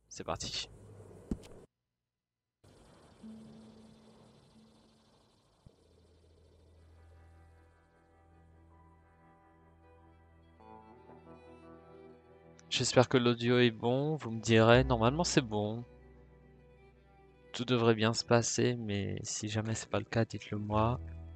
c'est parti. J'espère que l'audio est bon, vous me direz, normalement c'est bon. Tout devrait bien se passer, mais si jamais c'est pas le cas, dites-le moi.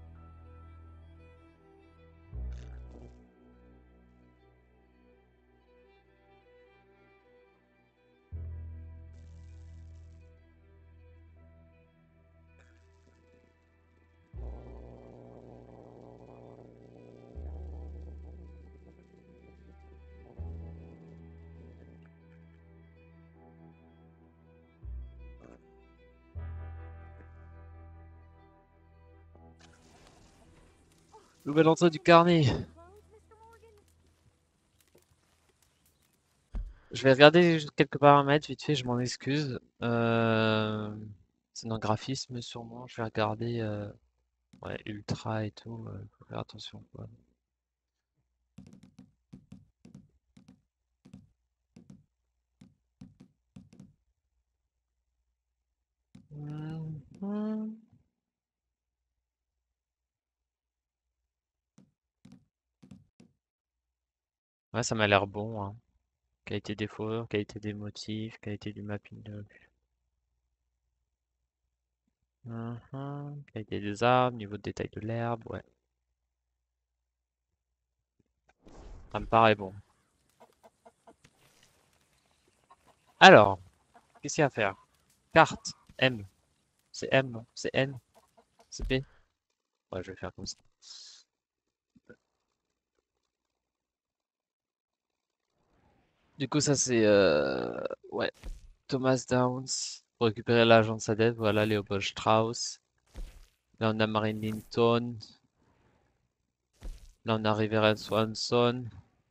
Nouvelle entrée du carnet. Je vais regarder quelques paramètres vite fait, je m'en excuse. C'est dans graphisme sûrement, je vais regarder ouais, ultra et tout, faut faire attention quoi. Mhm. Ouais, ça m'a l'air bon, hein. Qualité des fourrures, qualité des motifs, qualité du mapping de... Qualité des arbres, niveau de détail de l'herbe, ouais. Ça me paraît bon. Alors, qu'est-ce qu'il y a à faire? Carte, M. C'est M, non? C'est N? C'est P? Ouais, je vais faire comme ça. Du coup, ça c'est... ouais, Thomas Downs. Pour récupérer l'argent de sa dette, voilà, Leopold Strauss. Là, on a Marine Linton. Là, on a Rivera Swanson.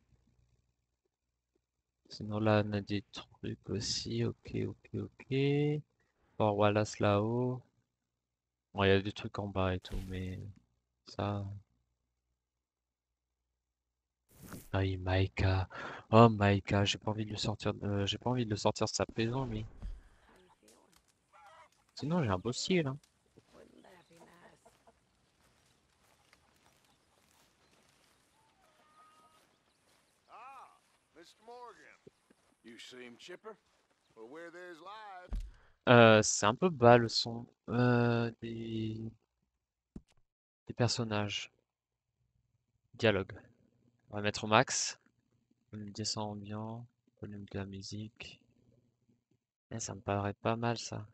Sinon, là, on a des trucs aussi. Ok, ok, ok. Fort Wallace là-haut. Bon, il y a des trucs en bas et tout, mais ça. Ah oui, Maïka. Oh, Maïka, j'ai pas envie de le sortir j'ai pas envie de le sortir de sa prison, lui. Sinon, j'ai un beau style, hein. Ah, Mr. Morgan. You seem chipper? Well, where there's life. C'est un peu bas le son des personnages. Dialogue. On va mettre au max. Volume descend ambiant. Volume de la musique. Eh, ça me paraît pas mal ça.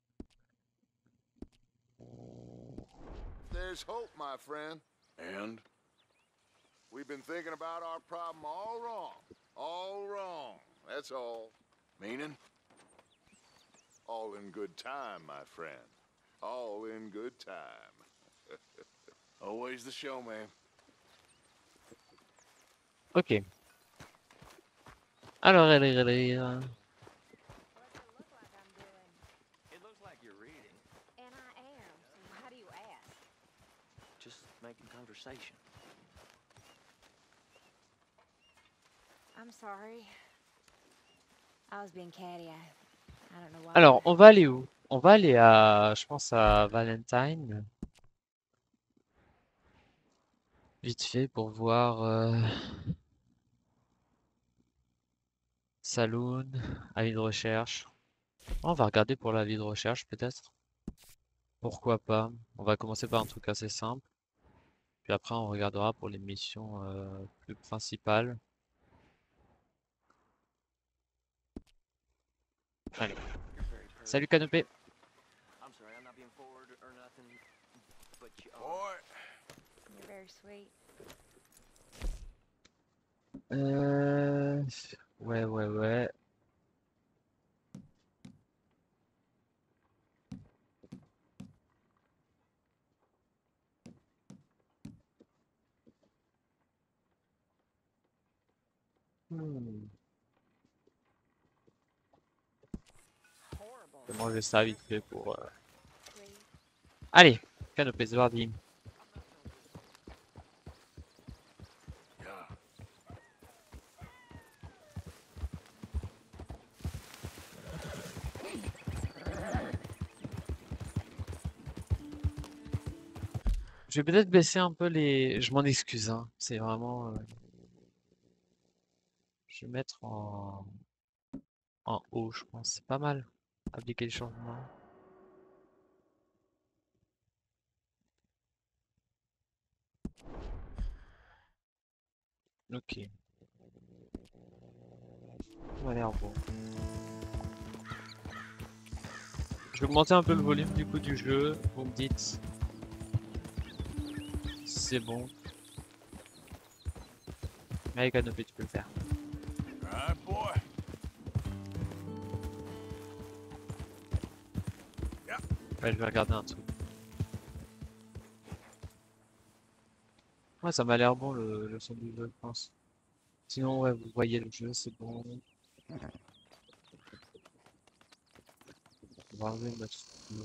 There's hope, my friend. And? We've been thinking about our problem all wrong. All wrong. That's all. Meaning? All in good time, my friend. All in good time. Always the show, man. Ok. Alors, It looks like you're reading. And I am, so why do you ask? Just making conversation. I'm sorry. I was being catty. I don't know why. alors, on va aller où? On va aller à, je pense à Valentine. Vite fait pour voir Saloon, avis de recherche. On va regarder pour l'avis de recherche peut-être. Pourquoi pas? On va commencer par un truc assez simple. Puis après on regardera pour les missions plus principales. Allez. Salut Canopé. I'm sorry, I'm not being forward or nothing, but you are. Boy, You're very sweet. Euh... Ouais, ouais, ouais. Hmm. Horrible. Je vais manger ça vite fait pour... Sweet. Allez, Canopé, c'est parti. yeah. Je vais peut-être baisser un peu les... Je m'en excuse, hein. C'est vraiment... Je vais mettre en haut, je pense. C'est pas mal. Appliquer les changements. Ok. Ça m'a l'air bon. Je vais augmenter un peu le volume du coup du jeu. Vous me dites si c'est bon. Mais avec Canopée, tu peux le faire. Right, boy. Ouais, je vais regarder un truc. Ouais, ça m'a l'air bon le son du jeu, je pense. Sinon, ouais, vous voyez le jeu, c'est bon. On va enlever notre studio.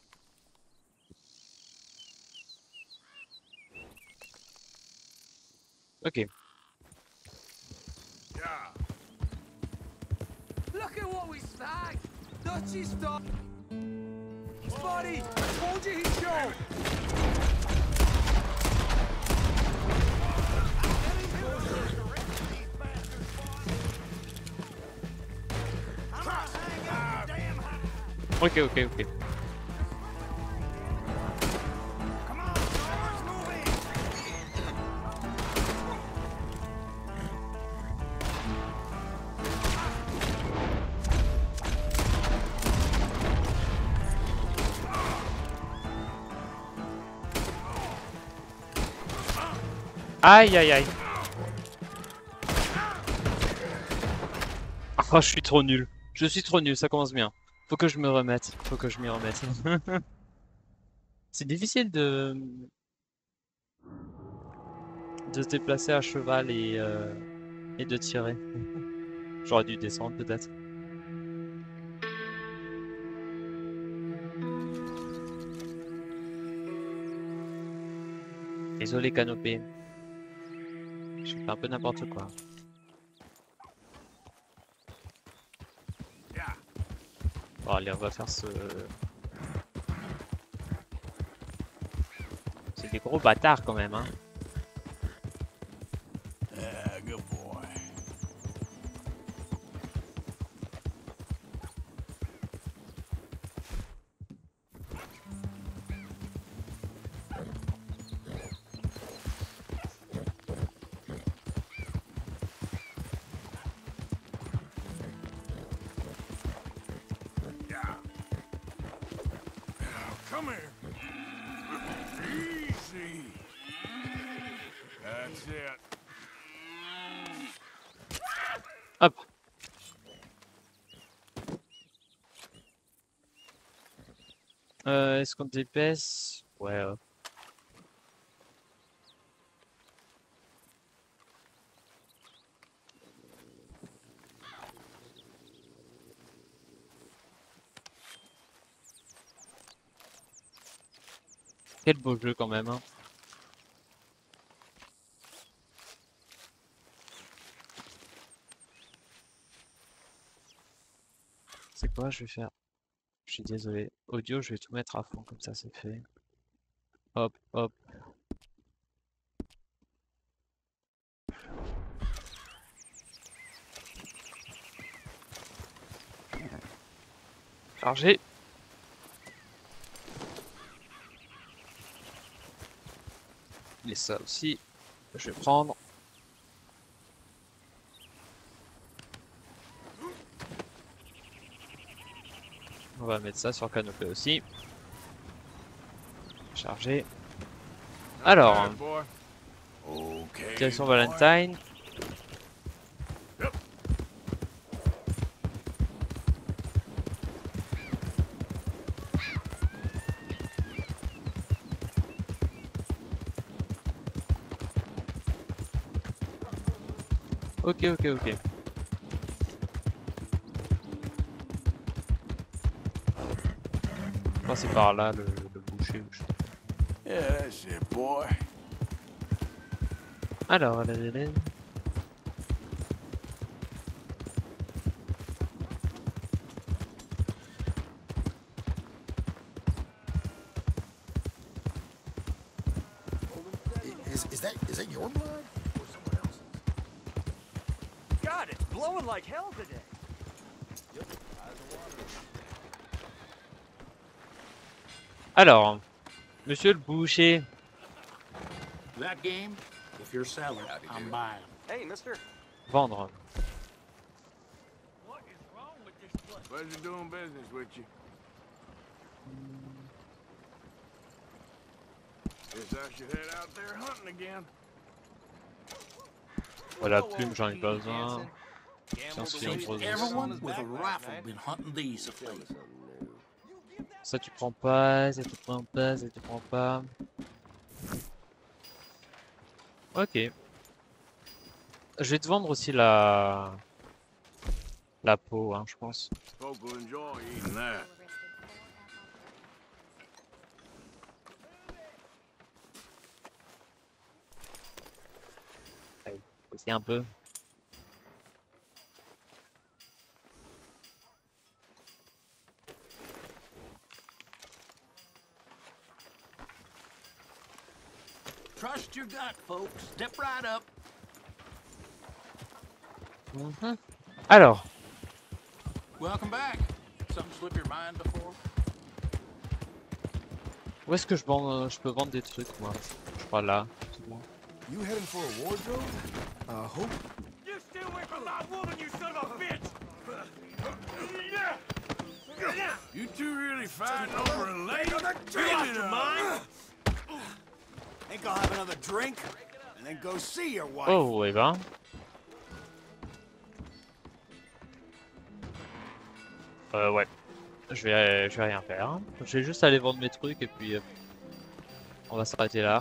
Ok. Yeah. Look at what we snagged! Dutchy stuff! Spotty! I told you he'd show! Ok, ok, ok. Aïe aïe aïe. Oh, je suis trop nul. Je suis trop nul, ça commence bien. Faut que je me remette. Faut que je m'y remette. C'est difficile de se déplacer à cheval et de tirer. J'aurais dû descendre peut-être. Désolé Canopée. J'ai fait un peu n'importe quoi. Bon allez, on va faire ce... C'est des gros bâtards quand même, hein. Yeah, good boy. Yeah. Now, come here. Easy. That's it. Hop. Est-ce qu'on dépaisse? Ouais. Quel beau jeu quand même, hein. C'est quoi, je vais faire? Je suis désolé. Audio, je vais tout mettre à fond, comme ça c'est fait. Hop, hop. Chargé. Et ça aussi, je vais prendre. On va mettre ça sur Canopée aussi. Chargé. Alors, Not bad, boy. Okay. direction boy. Valentine. Ok, ok, ok. Oh, c'est par là le boucher. Yeah, that's it, boy. Alors, Is that your blood or someone else's? God, it's blowing like hell today. Alors, monsieur le boucher. That game, if you're selling, I'm buying. Hey, mister. Vendre. What is wrong with this place? Pleasure doing business with you. Guess I should head out there hunting again. Voilà, plume, j'en ai pas besoin. Tiens, si on Seems pose- everyone with a rifle been hunting these of late. Ça tu prends pas, ça tu prends pas, ça tu prends pas. Ok. Je vais te vendre aussi la peau, hein, je pense. Folk will enjoy eating that. C'est un peu. Trust your gut, folks. Step right up. Alors, Welcome back. Something slip your mind before? où est-ce que je peux vendre des trucs, moi? Je crois là. c'est bon. You heading for a wardrobe? Hope. You stay away from my woman, you son of a bitch! You two really fighting over a lady? You lost your mind? Think I'll have another drink and then go see your wife. Oh, eh ben. Ouais. Je vais rien faire. Je vais juste aller vendre mes trucs et puis on va s'arrêter là.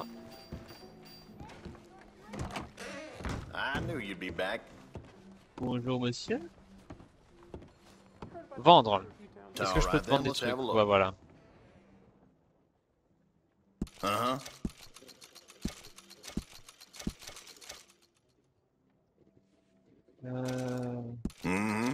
I knew you'd be back. Bonjour monsieur. Vendre. Est-ce que je peux te vendre des Let's have trucs? a look. Ouais, voilà. Uh-huh. Mm-hmm.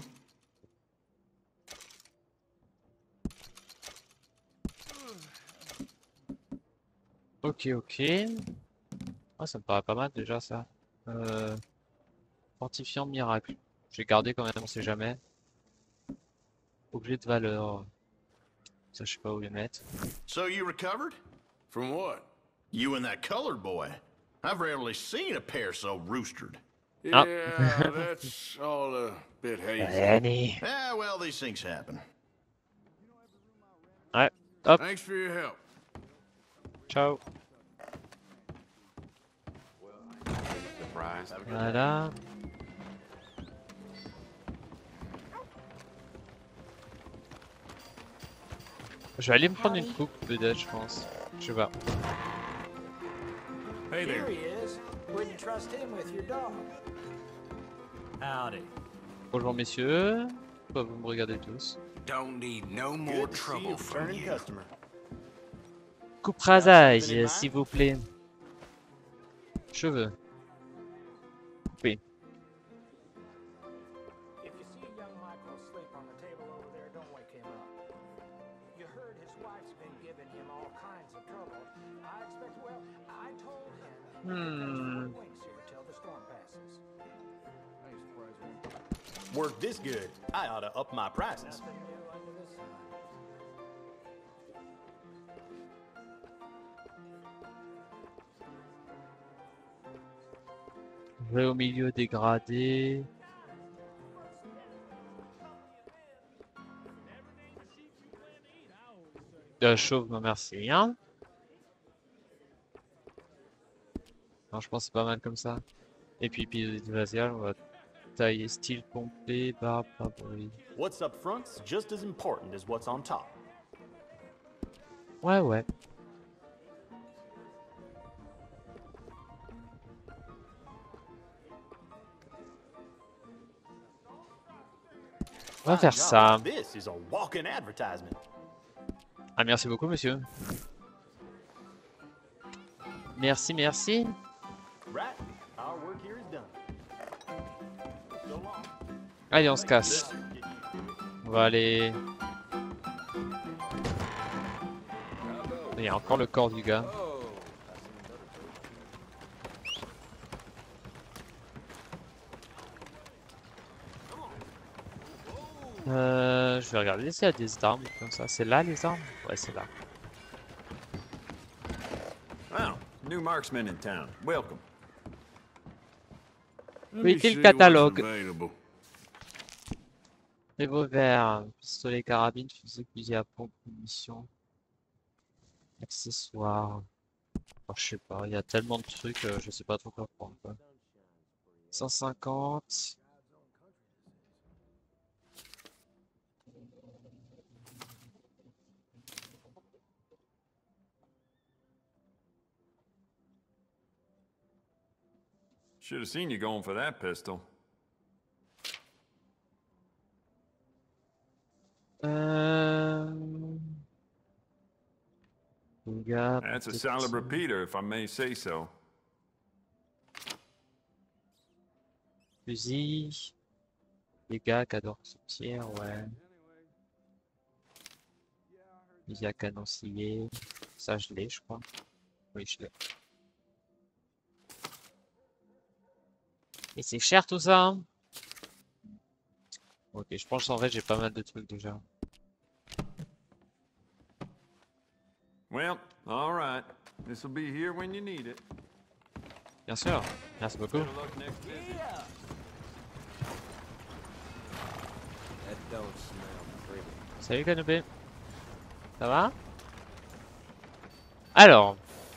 Ok, ok. Ah, ça me paraît pas mal déjà ça. Fortifiant miracle. Je vais garder quand même, on sait jamais. Objet de valeur. Ça, je sais pas où les mettre. So you recovered? From what? You and that colored boy. I've rarely seen a pair so roostered. Yeah, that's all a bit hazy. Annie. Ah, well, these things happen. Ouais. Hop. Thanks for your help. Ciao. Surprise. Voilà. Je vais aller me prendre une coupe peut-être, je pense. Je sais pas. Hey Here there. he is. Wouldn't trust him with your dog. Howdy. Bonjour messieurs. Pourquoi vous me regardez tous? Don't need no more trouble from you. customer. Coupe rasage, s'il vous plaît. Cheveux. Coupé. If you see young Michael asleep on the table over there, don't wake him up. You heard his wife's been giving him all kinds of trouble. I expect, well, I told him winks here till the storm passes. Work this good, I ought to up my prices. Nothing new under the sun. Je vais au milieu dégradé. Chauve, non merci. Hein? Non, je pense que c'est pas mal comme ça. Et puis épisode facial, on va tailler style complet, barbe, favori. What's up front's just as important as what's on top. Ouais, ouais. On va faire ça. This is a walking advertisement. Ah, merci beaucoup, monsieur. Merci, merci. Right? Our work here is done. So long. Allez, on se casse. On va aller... Il y a encore le corps du gars. Je vais regarder s'il y a des armes comme ça. C'est là les armes? Ouais, c'est là. Wow, new marksman in town. Welcome. Oui, c'est le catalogue. Revolver, pistolet, carabine, fusil, fusil à pompe, munitions, accessoires. Oh, je sais pas, il y a tellement de trucs, je sais pas trop quoi prendre, quoi. 150. Should have seen you going for that pistol. That's a solid repeater, if I may say so. Fusil. Dégâts, cadeau soutière, ouais. Fusil à canon scié. Ça, je l'ai, je crois. Oui, je l'ai. Et c'est cher tout ça, hein? Ok, je pense en vrai j'ai pas mal de trucs déjà. Well, all right. This will be here when you need it. Bien sûr. Merci beaucoup. That don't smell pretty. Salut Canopé. Ça va? Alors.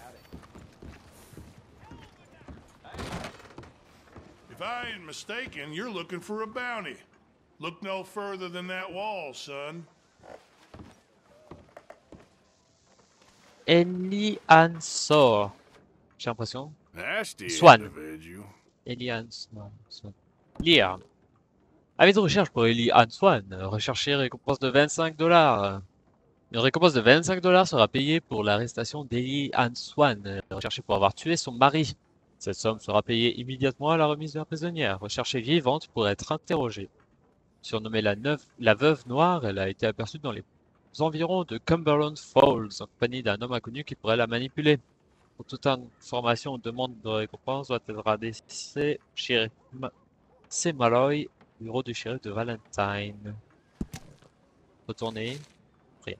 If I ain't mistaken, you're looking for a bounty. Look no further than that wall, son. Elian Sor. J'ai l'impression. Nasty Swan. individual. Elian Swan. Lire. Avis de recherche pour Elian Swan. Rechercher récompense de 25 $. Une récompense de 25 $ sera payée pour l'arrestation d'Elian Swan, recherchée pour avoir tué son mari. Cette somme sera payée immédiatement à la remise de la prisonnière, recherchée vivante pour être interrogée. Surnommée la veuve noire, elle a été aperçue dans les environs de Cumberland Falls, en compagnie d'un homme inconnu qui pourrait la manipuler. Pour toute information ou demande de récompense doit être adressée chez C. Malloy, bureau du shérif de Valentine. Retournez. Rien.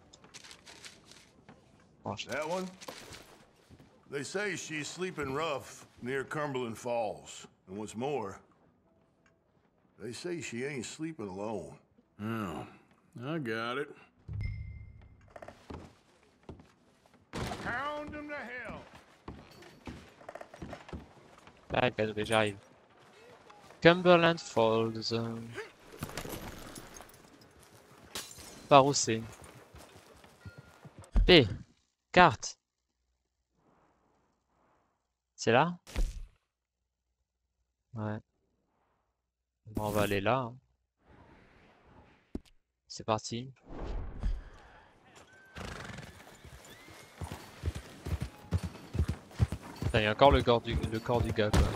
That one? They say she's sleeping rough near Cumberland Falls. And what's more, they say she ain't sleeping alone. Oh, I got it. Pound him to hell. Là, j'arrive. Cumberland Falls. Par où c'est? P. Carte. C'est là? Ouais. Bon, on va aller là. Hein. C'est parti. Putain, il y a encore le corps du gars, quoi.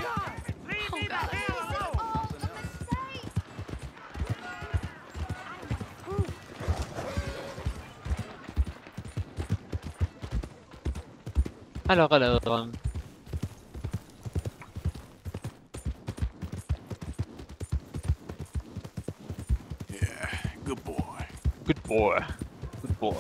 Alors. Yeah, good boy. Good boy. Good boy.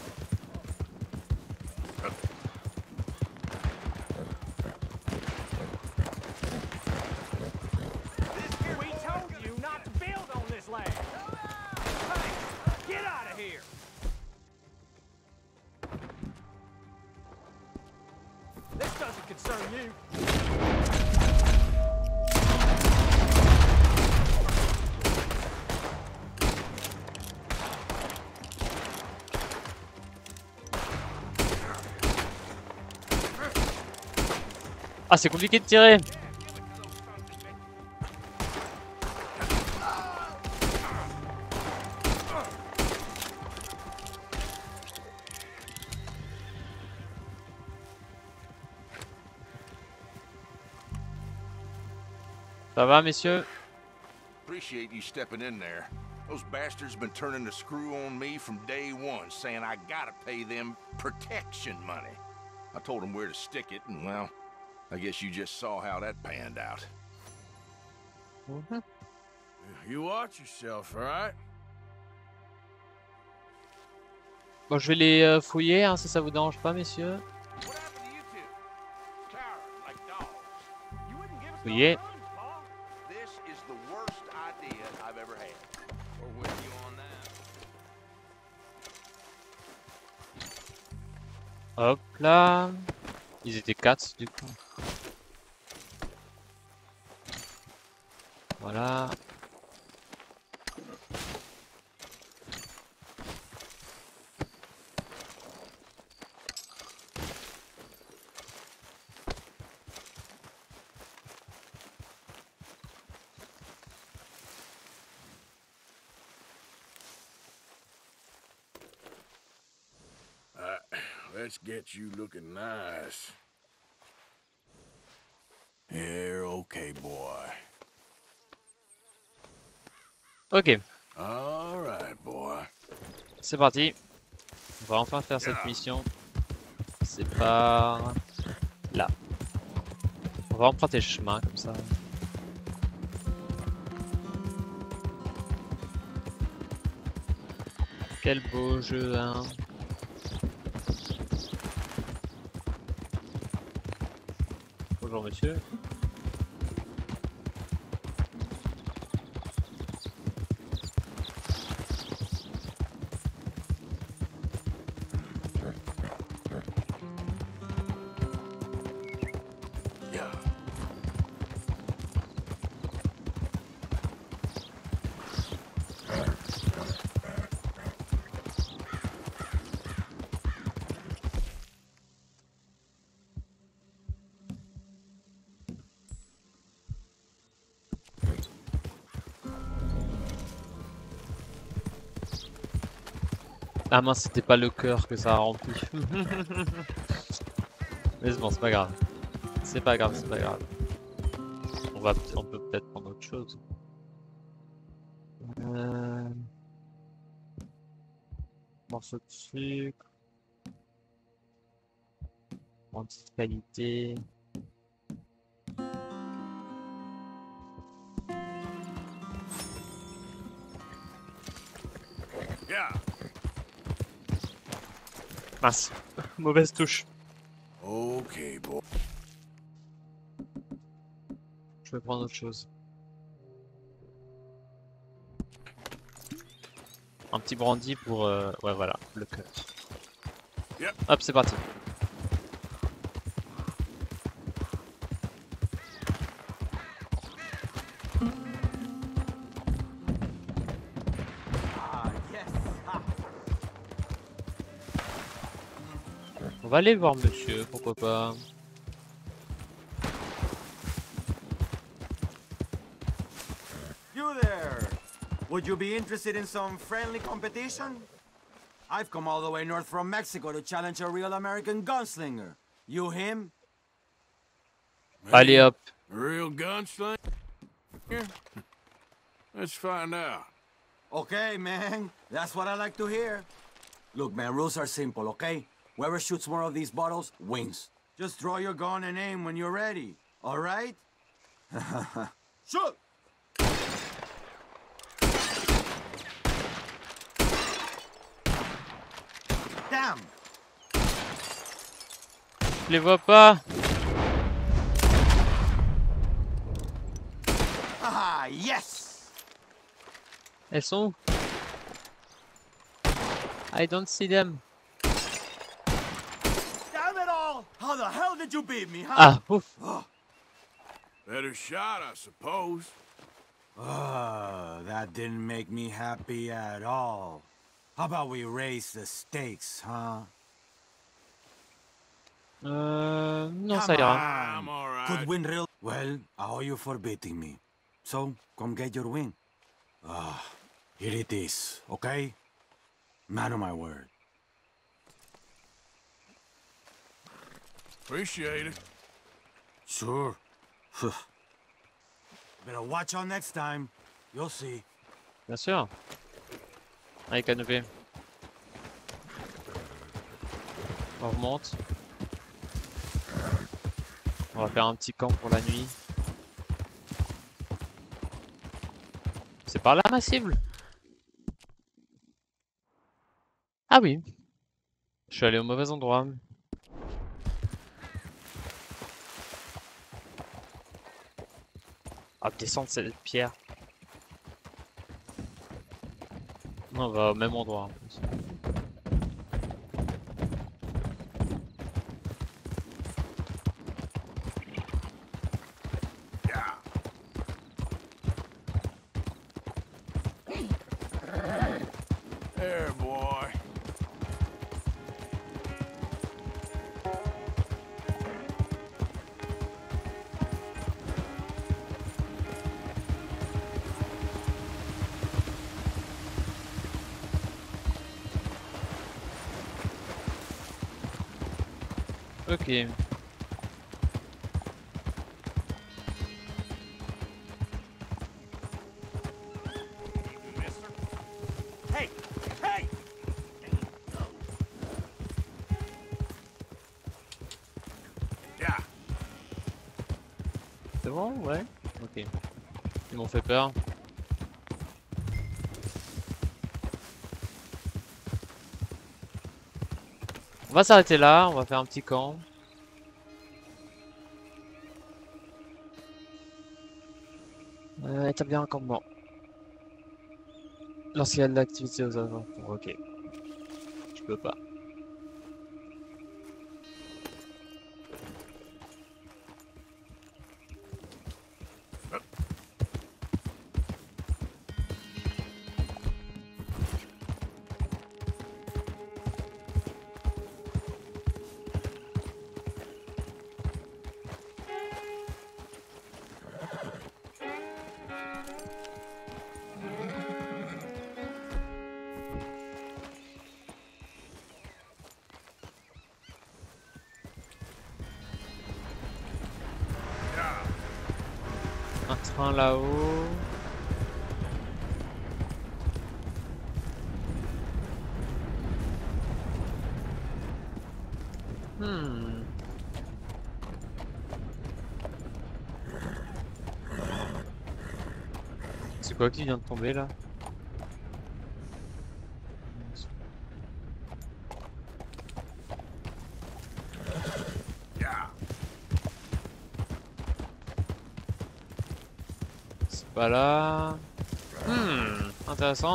We told you not to build on this land. Hey, get out of here. This doesn't concern you. Ah, c'est compliqué de tirer. Ça va, messieurs? Appreciate you stepping in there. Those bastards been turning the screw on me from day one, saying I gotta pay them protection money. I told them where to stick it, and well, I guess you just saw how that panned out. You watch yourself, all right? Bon, je vais les fouiller, hein, si ça vous dérange pas, messieurs. Fouiller. Hop là. Ils étaient 4 du coup. Voilà. Let's get you looking nice. Here, okay, boy. Ok. All right, boy. C'est parti. On va enfin faire cette mission. C'est par là. On va emprunter le chemin comme ça. Quel beau jeu, hein. Bonjour monsieur. Ah mince, c'était pas le cœur que ça a rempli. Mais bon, c'est pas grave. C'est pas grave, c'est pas grave. On peut peut-être prendre autre chose. Morceau de sucre. Anti-qualité. Mince, mauvaise touche. Ok, boy. Je vais prendre autre chose. Un petit brandy pour... Ouais, voilà, le cut. Yep. Hop, c'est parti. On va aller voir monsieur, pourquoi pas. You there! Would you be interested in some friendly competition? I've come all the way north from Mexico to challenge a real American gunslinger. You him? Allez hop. Real gunslinger? Let's find out. Okay, man. That's what I like to hear. Look, man, rules are simple, okay? Whoever shoots more of these bottles wins. Just draw your gun and aim when you're ready, all right? Shoot! Damn! Je les vois pas. Ah, yes! Elles sont où? I don't see them. Damn it all! How the hell did you beat me, huh? Ah, ouf. Better shot, I suppose. That didn't make me happy at all. How about we raise the stakes, huh? Non, ça ira. I'm all right. Could win real... Well, I owe you for beating me. So, come get your win. Here it is, okay? Man of my word. Appreciate it. Sure. Better watch out next time. You'll see. Bien sûr. Allez, canopé. On remonte. On va faire un petit camp pour la nuit. C'est par là ma cible? Ah oui. Je suis allé au mauvais endroit. Ah, descendre cette pierre. Non, on va au même endroit en plus. There, boy. Ok. Hey! Hey! Yeah. C'est bon? Ouais. Ok. Ils m'ont fait peur. On va s'arrêter là, on va faire un petit camp. Établir un campement. Lorsqu'il y a de l'activité aux alentours. Ok. Je peux pas. Un train là-haut. Hmm. C'est quoi qui vient de tomber là? Yeah. C'est pas là. Intéressant.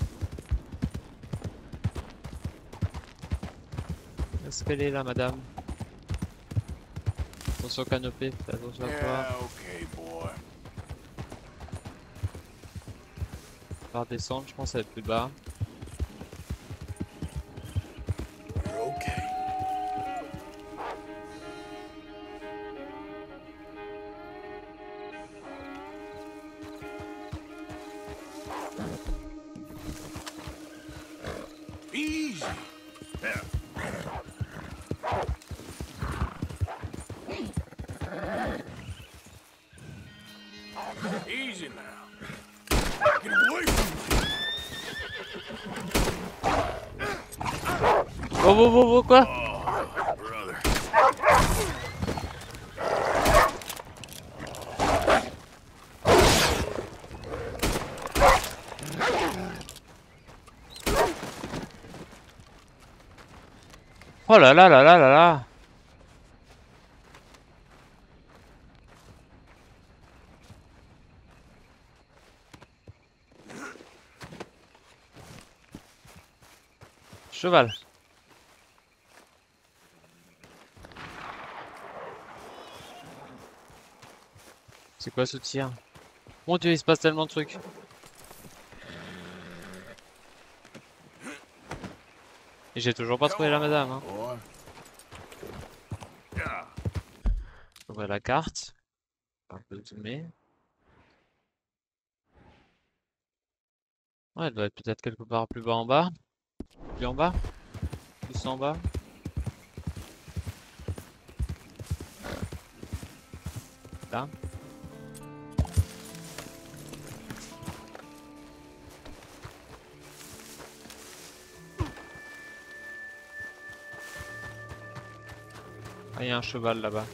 Est-ce qu'elle est là, madame? Attention canopée, fais attention à toi. Yeah, okay, boy. On va redescendre, je pense à être plus bas. You're okay. Easy. Yeah. Easy now. Get away from me. Oh, quoi? Oh, brother. Oh là là là là là là! Cheval. C'est quoi ce tir? Mon Dieu, il se passe tellement de trucs. Et j'ai toujours pas trouvé la madame. Hein. Boy. Yeah. J'ouvre la carte. Un peu zoomer. Ouais, elle doit être peut-être quelque part plus bas en bas. Plus en bas. Plus en bas. Là. Ah, il y a un cheval là-bas.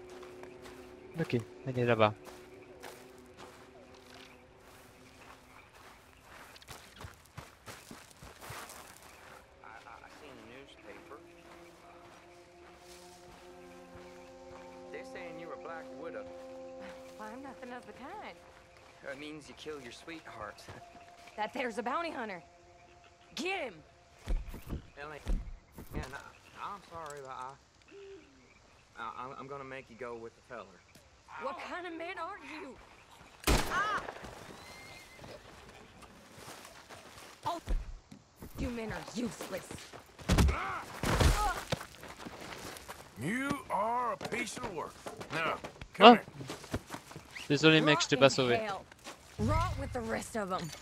Ok, elle est là-bas. Nothing of the kind. It means you kill your sweetheart. That there's a bounty hunter. Get him! Ellie, yeah, no, I'm sorry, but I'm gonna make you go with the feller. What kind of man are you? Ah! Oh, you men are useless. You are a piece of work. Now, Oh. Désolé mec, je t'ai pas sauvé. Hell. Rot with the rest of them.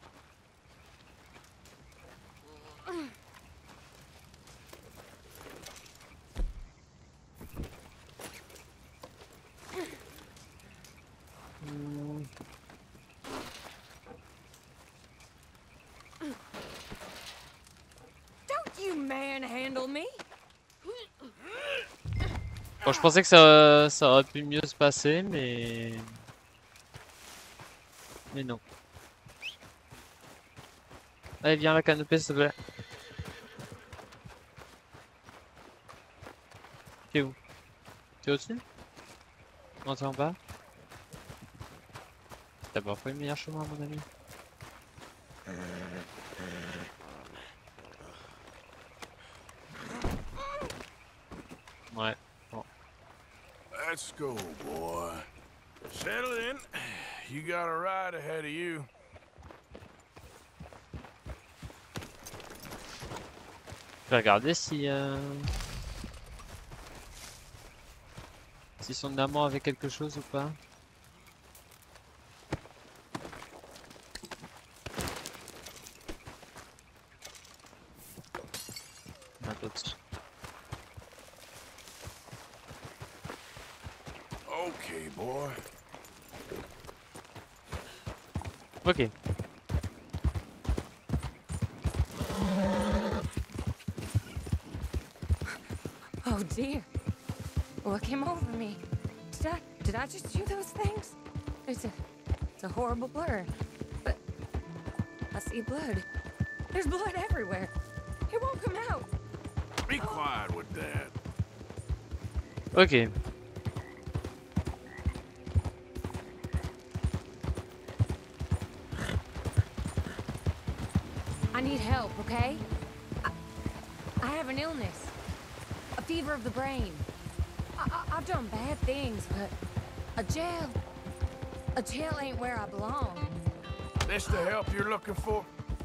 Don't you manhandle me? Bon, je pensais que ça aurait pu mieux se passer, mais non. Allez, viens la canopée, s'il te plaît. T'es où? T'es au-dessus? Non, t'es en bas? T'as pas pris le meilleur chemin, à mon ami. Ouais. Bon. let's go, boy. Settle in. You got a ride ahead of you. Je vais regarder si si son amant avait quelque chose ou pas. Un d'autre. Okay, boy. Ok. Oh dear. What came over me? Did I just do those things? It's a horrible blur. But I see blood. There's blood everywhere. It won't come out. Be quiet with that. Ok. I need help, okay? I have an illness. A fever of the brain. I've done bad things, but a jail ain't where I belong. This the help you're looking for?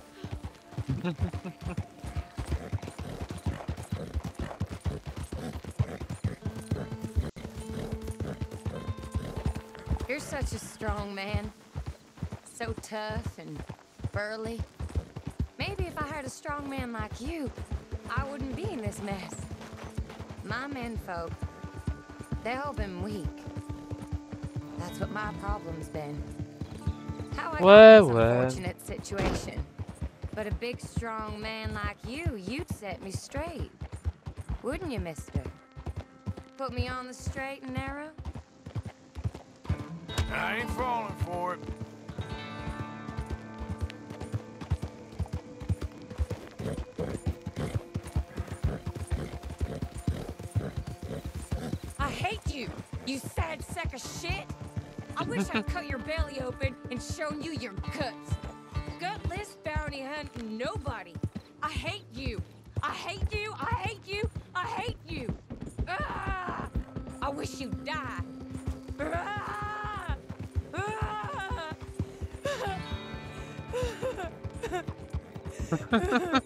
You're such a strong man. So tough and burly. Maybe if I had a strong man like you, I wouldn't be in this mess. My menfolk, they've all been weak. That's what my problem's been. How I got in this unfortunate situation. But a big, strong man like you, you'd set me straight. Wouldn't you, mister? Put me on the straight and narrow? I ain't falling for it. I hate you, you sad sack of shit! I wish I'd cut your belly open and shown you your guts. Gutless bounty hunting nobody. I hate you. I hate you. I hate you. I hate you. Ah! I wish you'd die. Ah! Ah!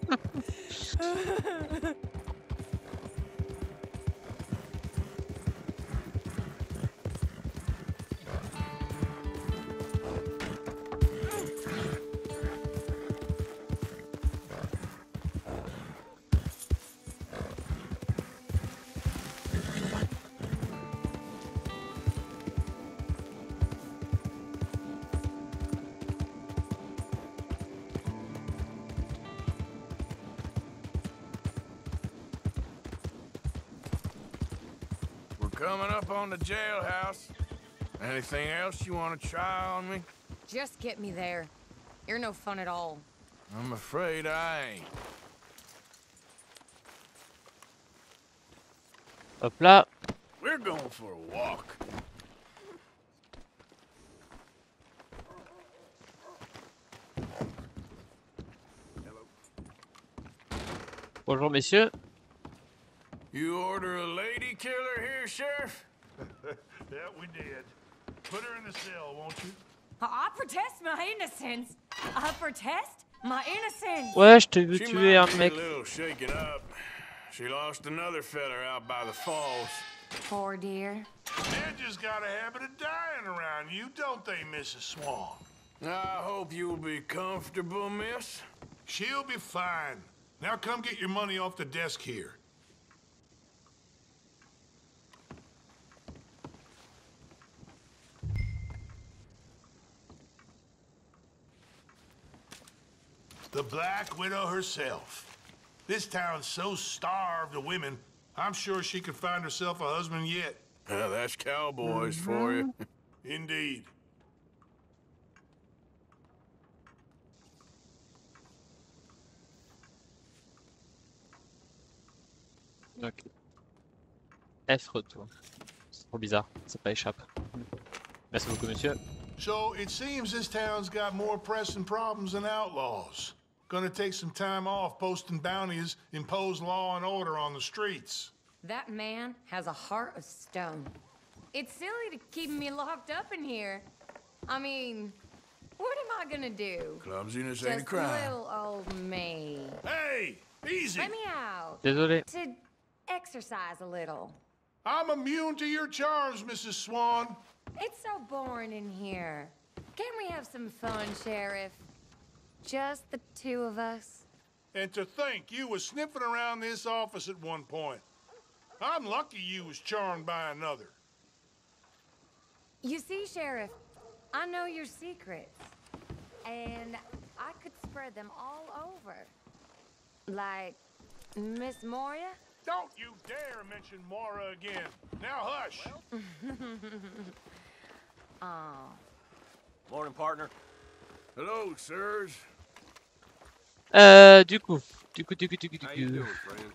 Coming up on the jailhouse. Anything else you want to try on me? Just get me there. You're no fun at all. I'm afraid I ain't. Hop là. We're going for a walk. Bonjour messieurs. You order a lady killer here, Sheriff? Yeah, we did. Put her in the cell, won't you? I protest my innocence. I protest my innocence. Ouais, je t'ai vu She tuer un might be a mec. little shaken up. She lost another feller out by the falls. Poor dear. They're just got a habit of dying around you, don't they, Mrs. Swan? I hope you'll be comfortable, miss. She'll be fine. Now come get your money off the desk here. The Black Widow herself. This town's so starved of women, I'm sure she could find herself a husband yet. That's cowboys for you. Indeed. Ok. F retour. C'est trop bizarre, ça pas échappe. Merci beaucoup monsieur. So it seems this town's got more pressing problems than outlaws. Gonna take some time off posting bounties, impose law and order on the streets. That man has a heart of stone. It's silly to keep me locked up in here. I mean, what am I gonna do? Clumsiness ain't a Just crime. little old me. Hey, easy. Let me out. Désolé. To exercise a little. I'm immune to your charms, Mrs. Swan. It's so boring in here. Can we have some fun, Sheriff? Just the two of us? And to think you was sniffing around this office at one point. I'm lucky you was charmed by another. You see, Sheriff, I know your secrets. And I could spread them all over. Like Miss Moria? Don't you dare mention Mora again. Now hush. Oh. Morning, partner. Hello, sirs. Du coup. How you doing, friend?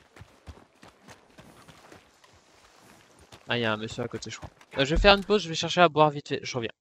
Ah, il y a un monsieur à côté, je crois. Je vais faire une pause, je vais chercher à boire vite fait, je reviens.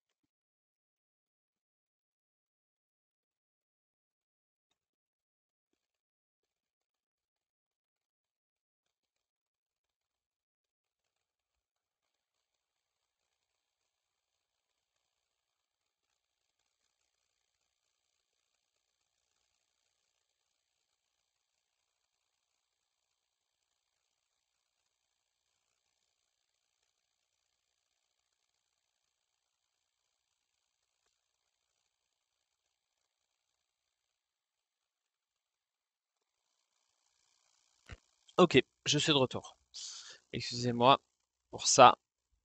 Ok, je suis de retour. Excusez-moi pour ça.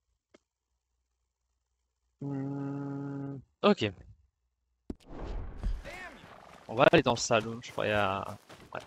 Ok. On va aller dans le salon, je crois. Ouais.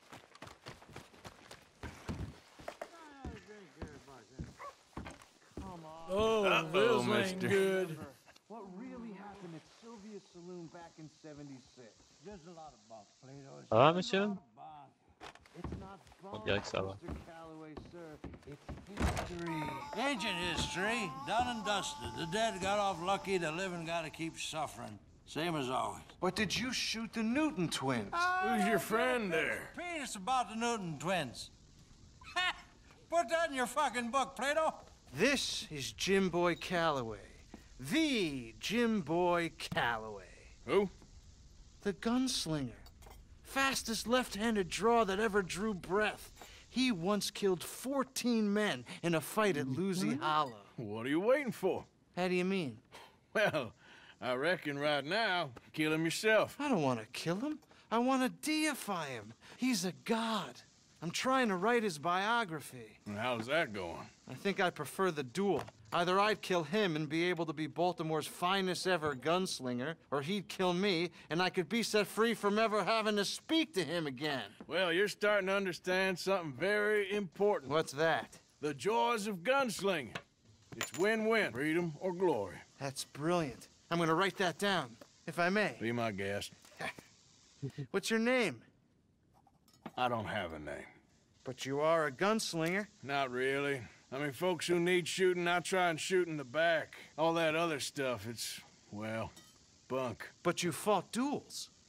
Oh, Uh-oh, this ain't mister. good. What really happened at Sylvia's Saloon back in '76? There's a lot of bunk, Plato. Ça va, monsieur? It's not On dirait que ça va. Mr. Calloway, sir. It's history. Ancient history, done and dusted. The dead got off lucky, the living gotta keep suffering. Same as always. But did you shoot the Newton twins? Who's your friend there? Penis about the Newton twins. Ha! Put that in your fucking book, Plato. This is Jim Boy Calloway. The Jim Boy Calloway. Who? The gunslinger. Fastest left-handed draw that ever drew breath. He once killed 14 men in a fight at Lucy Hollow. What are you waiting for? How do you mean? Well, I reckon right now, kill him yourself. I don't want to kill him. I want to deify him. He's a god. I'm trying to write his biography. And how's that going? I think I prefer the duel. Either I'd kill him and be able to be Baltimore's finest ever gunslinger, or he'd kill me and I could be set free from ever having to speak to him again. Well, you're starting to understand something very important. What's that? The joys of gunslinging. It's win-win, freedom or glory. That's brilliant. I'm gonna write that down, if I may. Be my guest. What's your name? I don't have a name. But you are a gunslinger. Not really. I mean, folks who need shooting, I try and shoot in the back. All that other stuff, it's, well, bunk. But you fought duels.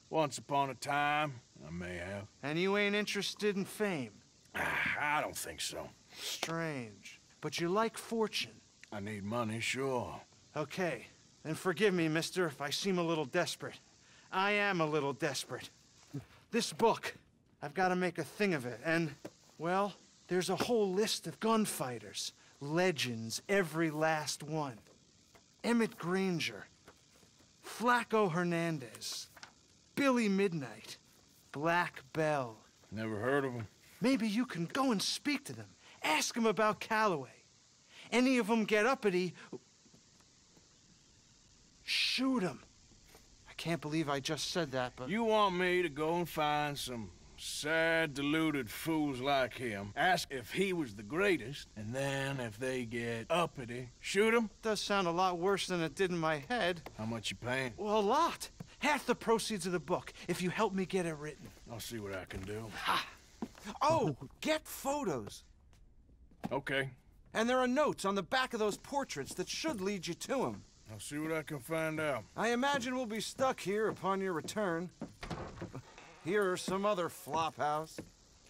Once upon a time, I may have. And you ain't interested in fame? I don't think so. Strange. But you like fortune. I need money, sure. Okay. Then forgive me, mister, if I seem a little desperate. I am a little desperate. This book, I've got to make a thing of it, and, well, there's a whole list of gunfighters. Legends, every last one. Emmett Granger, Flaco Hernandez, Billy Midnight, Black Bell. Never heard of him. Maybe you can go and speak to them. Ask them about Calloway. Any of them get uppity, shoot them. I can't believe I just said that, but... You want me to go and find some sad, deluded fools like him, ask if he was the greatest, and then if they get uppity, shoot him? Does sound a lot worse than it did in my head. How much you paying? Well, a lot. Half the proceeds of the book, if you help me get it written. I'll see what I can do. Ha! Oh, get photos. Okay. And there are notes on the back of those portraits that should lead you to him. I'll see what I can find out. I imagine we'll be stuck here upon your return. Here are some other flophouse.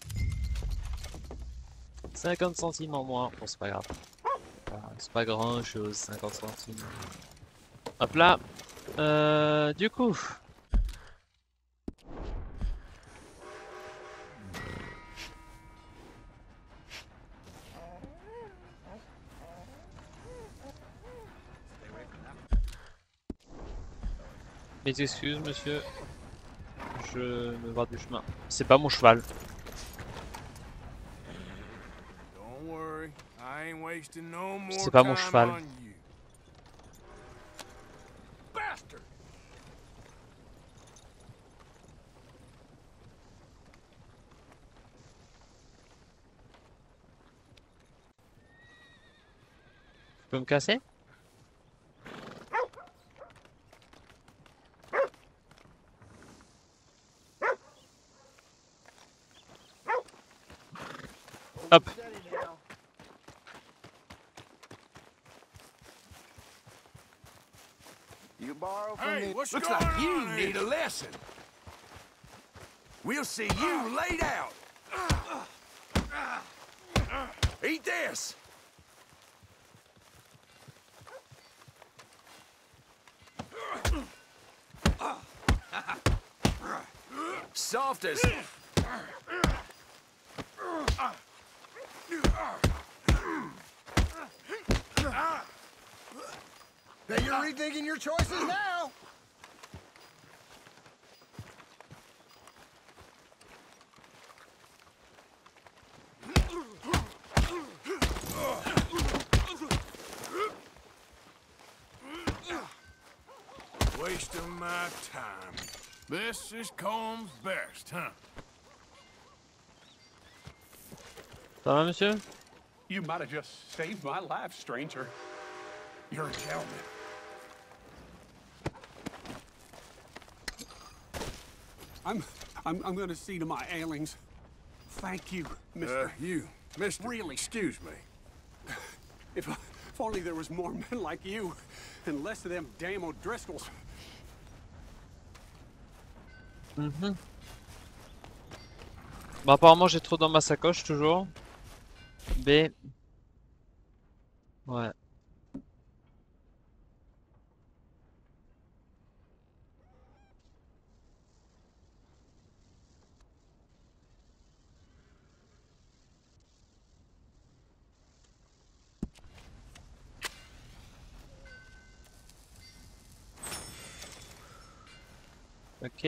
50 centimes en moins. Bon, c'est pas grave. C'est pas grand chose, 50 centimes. Hop là. Du coup. Mes excuses, monsieur. Je me vois du chemin. C'est pas mon cheval. C'est pas mon cheval. Tu peux me casser? Hop. You borrow from Hey, me? what's Looks going like on you here? need a lesson. We'll see you laid out. Eat this. Soft as... Now you're rethinking your choices now. Wasting my time. This is Combs' best, huh? Ça va, monsieur? You might have just saved my life, stranger. You're a gentleman. I'm gonna see to my ailings. Thank you, Mr. Mister. Really. Excuse me. If only there was more men like you, and less of them damn O'Driscolls. Bon, apparemment j'ai trop dans ma sacoche toujours. B. Ouais. Ok.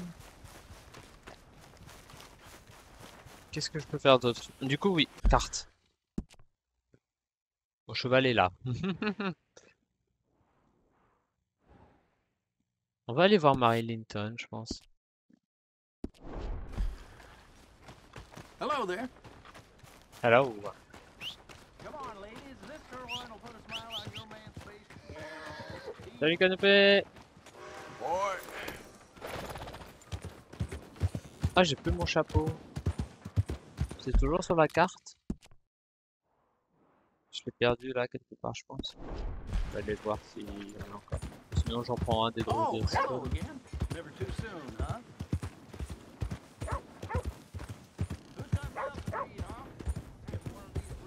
Qu'est-ce que je peux faire d'autre? Du coup, oui, carte. Mon cheval est là. On va aller voir Mary Linton, je pense. Hello there. Hello. Come on, ladies. This sirloin will put a smile on your man's face. Salut Canopé. Boy. Ah, j'ai plus mon chapeau. C'est toujours sur la carte. Je l'ai perdu là quelque part, je pense. Je vais aller voir s'il y en a encore. Sinon, j'en prends un des drones. Oh, hello again. Never too soon, huh? Who's got something to eat, huh? Get one of these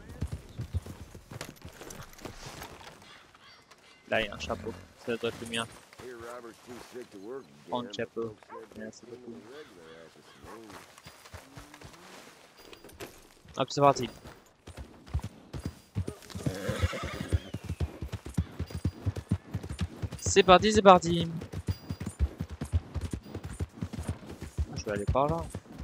ribs? Là, il y a un chapeau. Ça doit être le mien. Here, Robert's too sick to work Prends again. le chapeau. Folks said Merci they beaucoup. were regular at the saloon. Hop, c'est parti. C'est parti, c'est parti. Je vais aller par là.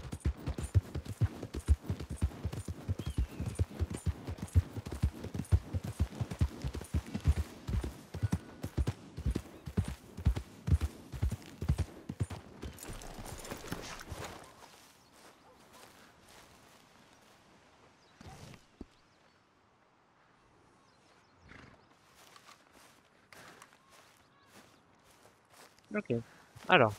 Ok. Alors.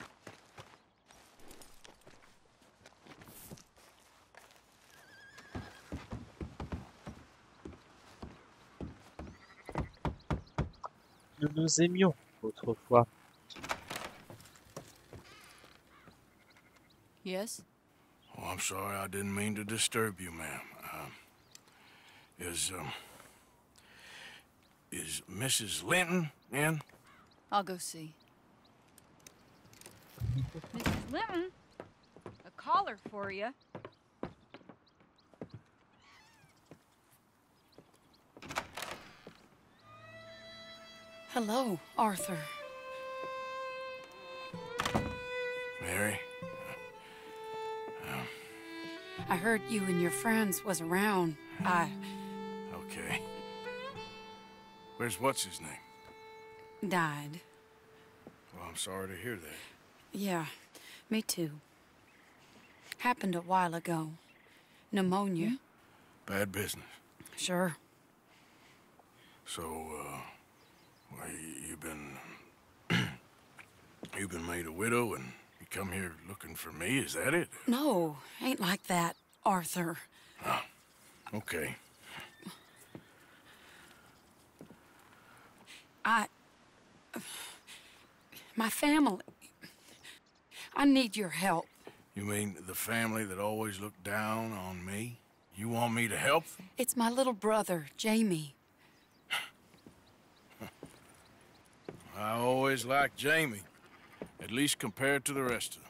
Nous nous aimions autrefois. Yes? Oh, I'm sorry, I didn't mean to disturb you, ma'am. Is Mrs. Linton in? I'll go see. Mrs. Linton, a caller for you. Hello, Arthur. Mary? I heard you and your friends was around. Okay. Where's what's-his-name? Died. Well, I'm sorry to hear that. Yeah, me too. Happened a while ago. Pneumonia. Bad business. Sure. So, well, you've been made a widow and you come here looking for me, is that it? No, ain't like that, Arthur. Oh, okay. My family. I need your help. You mean the family that always looked down on me? You want me to help them? It's my little brother, Jamie. I always liked Jamie, at least compared to the rest of them.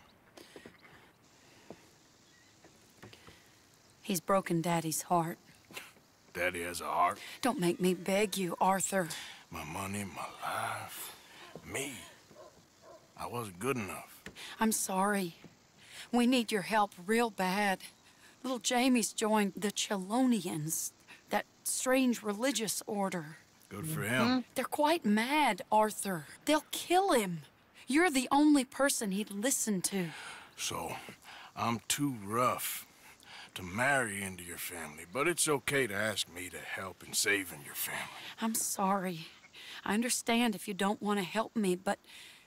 He's broken Daddy's heart. Daddy has a heart. Don't make me beg you, Arthur. My money, my life, me. I wasn't good enough. I'm sorry. We need your help real bad. Little Jamie's joined the Chelonians, that strange religious order. Good for him. They're quite mad, Arthur. They'll kill him. You're the only person he'd listen to. So, I'm too rough to marry into your family, but it's okay to ask me to help in saving your family. I'm sorry. I understand if you don't want to help me, but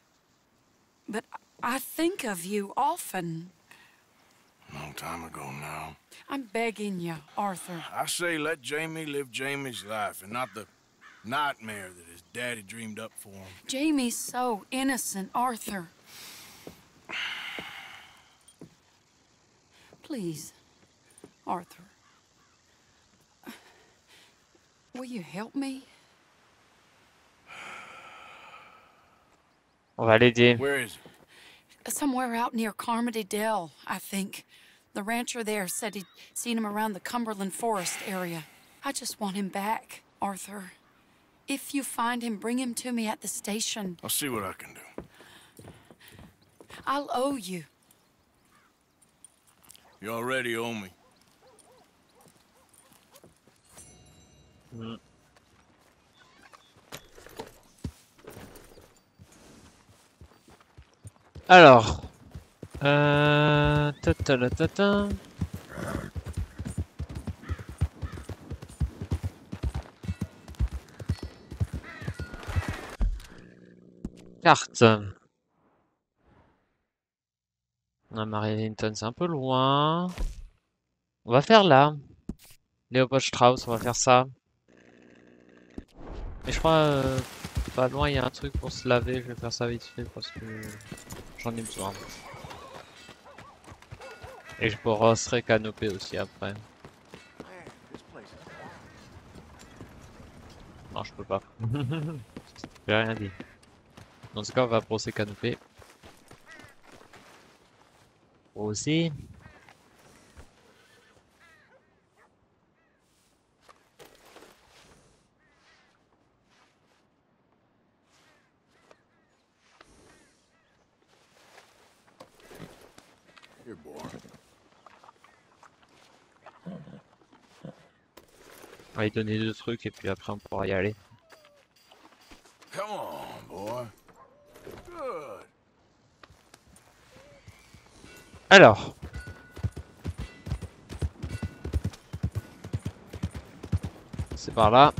I think of you often. Long time ago now. I'm begging you, Arthur. I say let Jamie live Jamie's life and not the nightmare that his daddy dreamed up for him. Jamie's so innocent, Arthur. Please, Arthur. Will you help me? On va l'aider. Where is he? Somewhere out near Carmody Dell, I think. The rancher there said he'd seen him around the Cumberland Forest area. I just want him back, Arthur. If you find him, bring him to me at the station. I'll see what I can do. I'll owe you. You already owe me. Alors, ta-ta-la-ta-ta. Carte. Non, Marienton, c'est un peu loin. On va faire là. Léopold Strauss, on va faire ça. Mais je crois, pas loin, il y a un truc pour se laver. Je vais faire ça vite fait parce que J'en ai besoin. Et je brosserai canopée aussi après. Non, je peux pas. J'ai rien dit. Dans ce cas, on va brosser canopée. Aussi. Here, boy. On va lui donner 2 trucs et puis après on pourra y aller. Come on, boy. Good. Alors. C'est par là.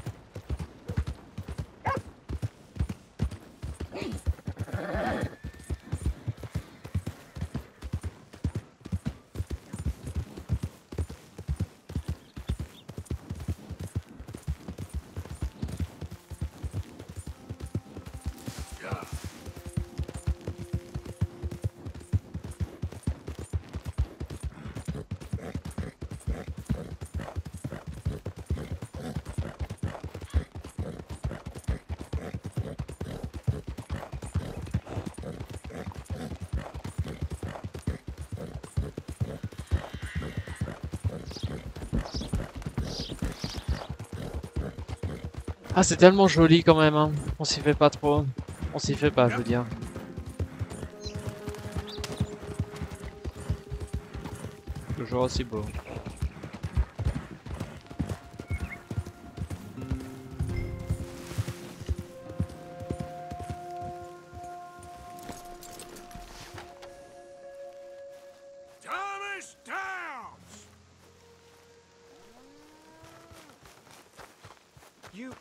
Ah, c'est tellement joli quand même, hein. On s'y fait pas trop. On s'y fait pas, je veux dire. Toujours aussi beau. Thomas Downs! You,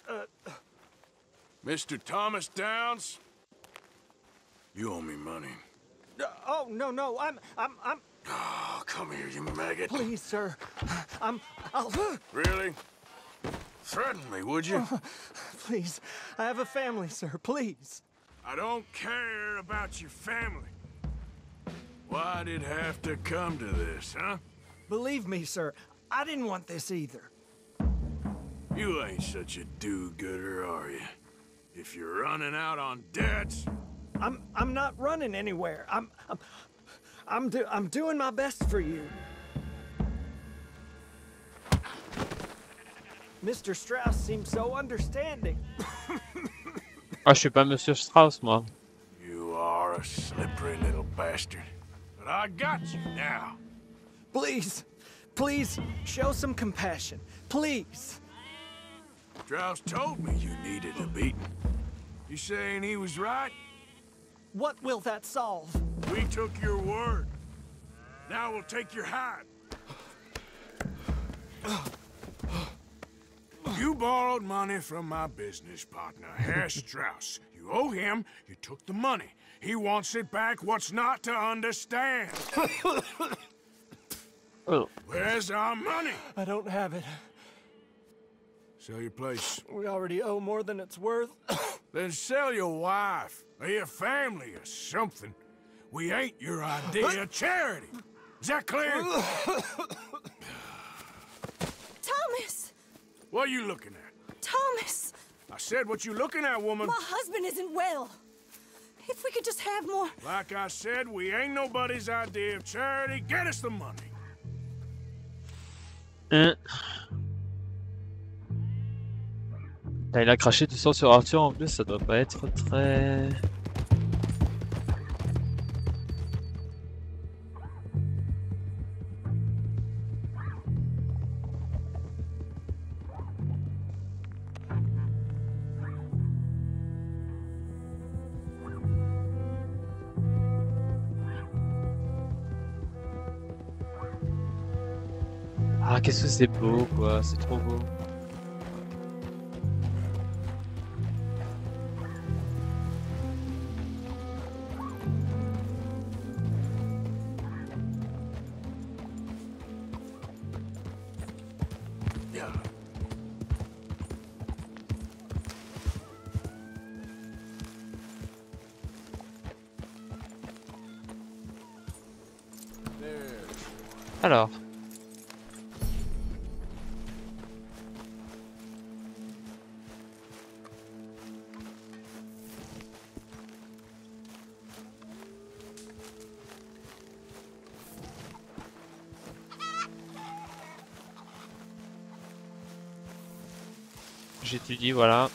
Mr. Thomas Downs? You owe me money. oh, no, I'm... Oh, come here, you maggot. Please, sir. I'll... Really? Threaten me, would you? Please, I have a family, sir, please. I don't care about your family. Why'd it have to come to this, huh? Believe me, sir, I didn't want this either. You ain't such a do-gooder, are you? If you're running out on debts... I'm not running anywhere. I'm doing my best for you. Mr. Strauss seems so understanding. Ah, je suis pas Monsieur Strauss, moi. You are a slippery little bastard. But I got you now. Please, show some compassion. Please. Strauss told me you needed a beating. You saying he was right? What will that solve? We took your word. Now we'll take your hide. You borrowed money from my business partner, Herr Strauss. You owe him, you took the money. He wants it back, what's not to understand? Oh. Where's our money? I don't have it. Sell your place. We already owe more than it's worth. Then sell your wife, or your family, or something. We ain't your idea of charity. Is that clear? Thomas! What are you looking at? Thomas! I said what you looking at, woman. My husband isn't well. If we could just have more... Like I said, we ain't nobody's idea of charity. Get us the money. Il a craché du sang sur Arthur en plus, ça doit pas être très... Ah, qu'est-ce que c'est beau, quoi, c'est trop beau. Alors. J'étudie, voilà.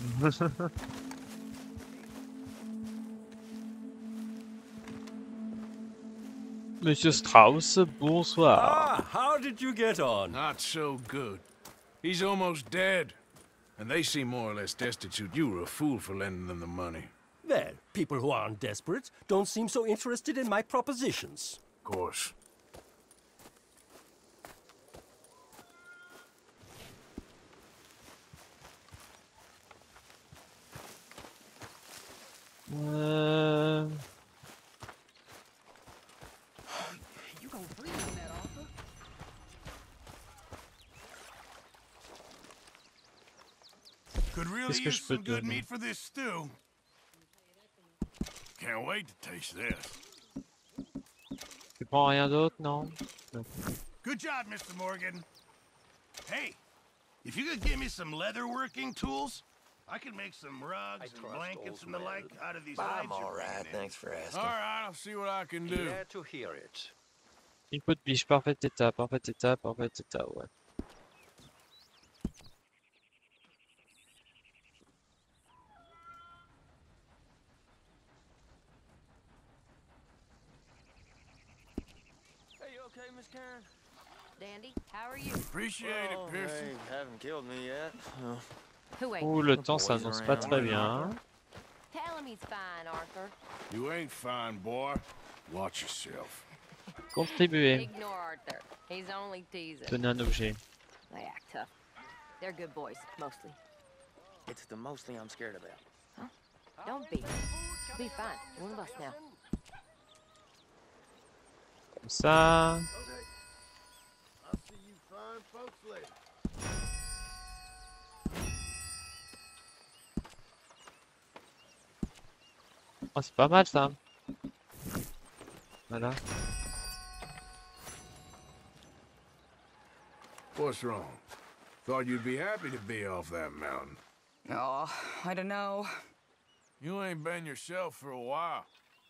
Monsieur Strauss, bonsoir. Ah, how did you get on? Not so good. He's almost dead. And they seem more or less destitute. You were a fool for lending them the money. Well, people who aren't desperate don't seem so interested in my propositions. Of course. You gonna freeze on that, Arthur? Could really use some good meat for this stew. Can't wait to taste this. Tu prends rien d'autre, non? Good job, Mr. Morgan. Hey, if you could give me some leatherworking tools, I could make some rugs and blankets and the like out of these hides. I'm all right, thanks for asking. All right, I'll see what I can do. Glad to hear it. Une peau de biche, parfait état, ouais. Hey, you okay, Miss Karen? Dandy, how are you? Appreciate it, Pearson. They haven't killed me yet. Who ain't? Ouh, le temps s'annonce pas très bien. Tell him he's fine, Arthur. You ain't fine, boy. Watch yourself. Contribuer. Ignore Arthur. He's only teasing. Donner un objet. They act tough. They're good boys, mostly. It's the mostly I'm scared about. Don't be. Be fine. One of us now. Comme ça. I'll see you fine folks later. Oh, c'est pas mal ça. Voilà. What's wrong? Thought you'd be happy to be off that mountain. Oh, I don't know. You ain't been yourself for a while.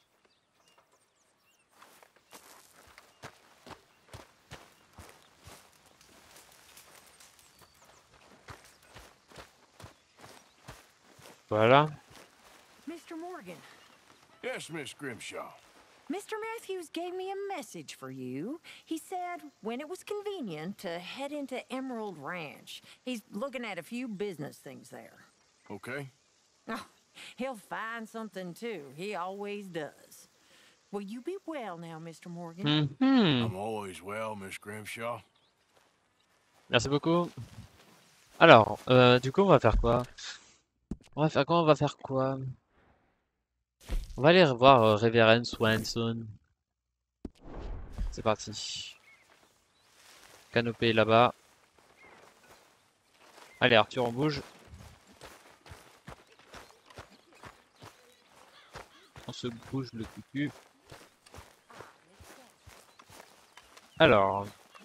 Voilà. Mr. Morgan, Yes, Miss Grimshaw. Mr. Matthews gave me a message for you. He said when it was convenient to head into Emerald Ranch. He's looking at a few business things there. Okay. Oh, he'll find something too. He always does. Will you be well now, Mr. Morgan? I'm always well, Miss Grimshaw. Merci beaucoup. Alors, du coup, on va faire quoi? On va faire quoi? On va faire quoi? On va aller revoir Révérend Swanson. C'est parti. Canopée là-bas. Allez, Arthur, on bouge. On se bouge le cul. Alors.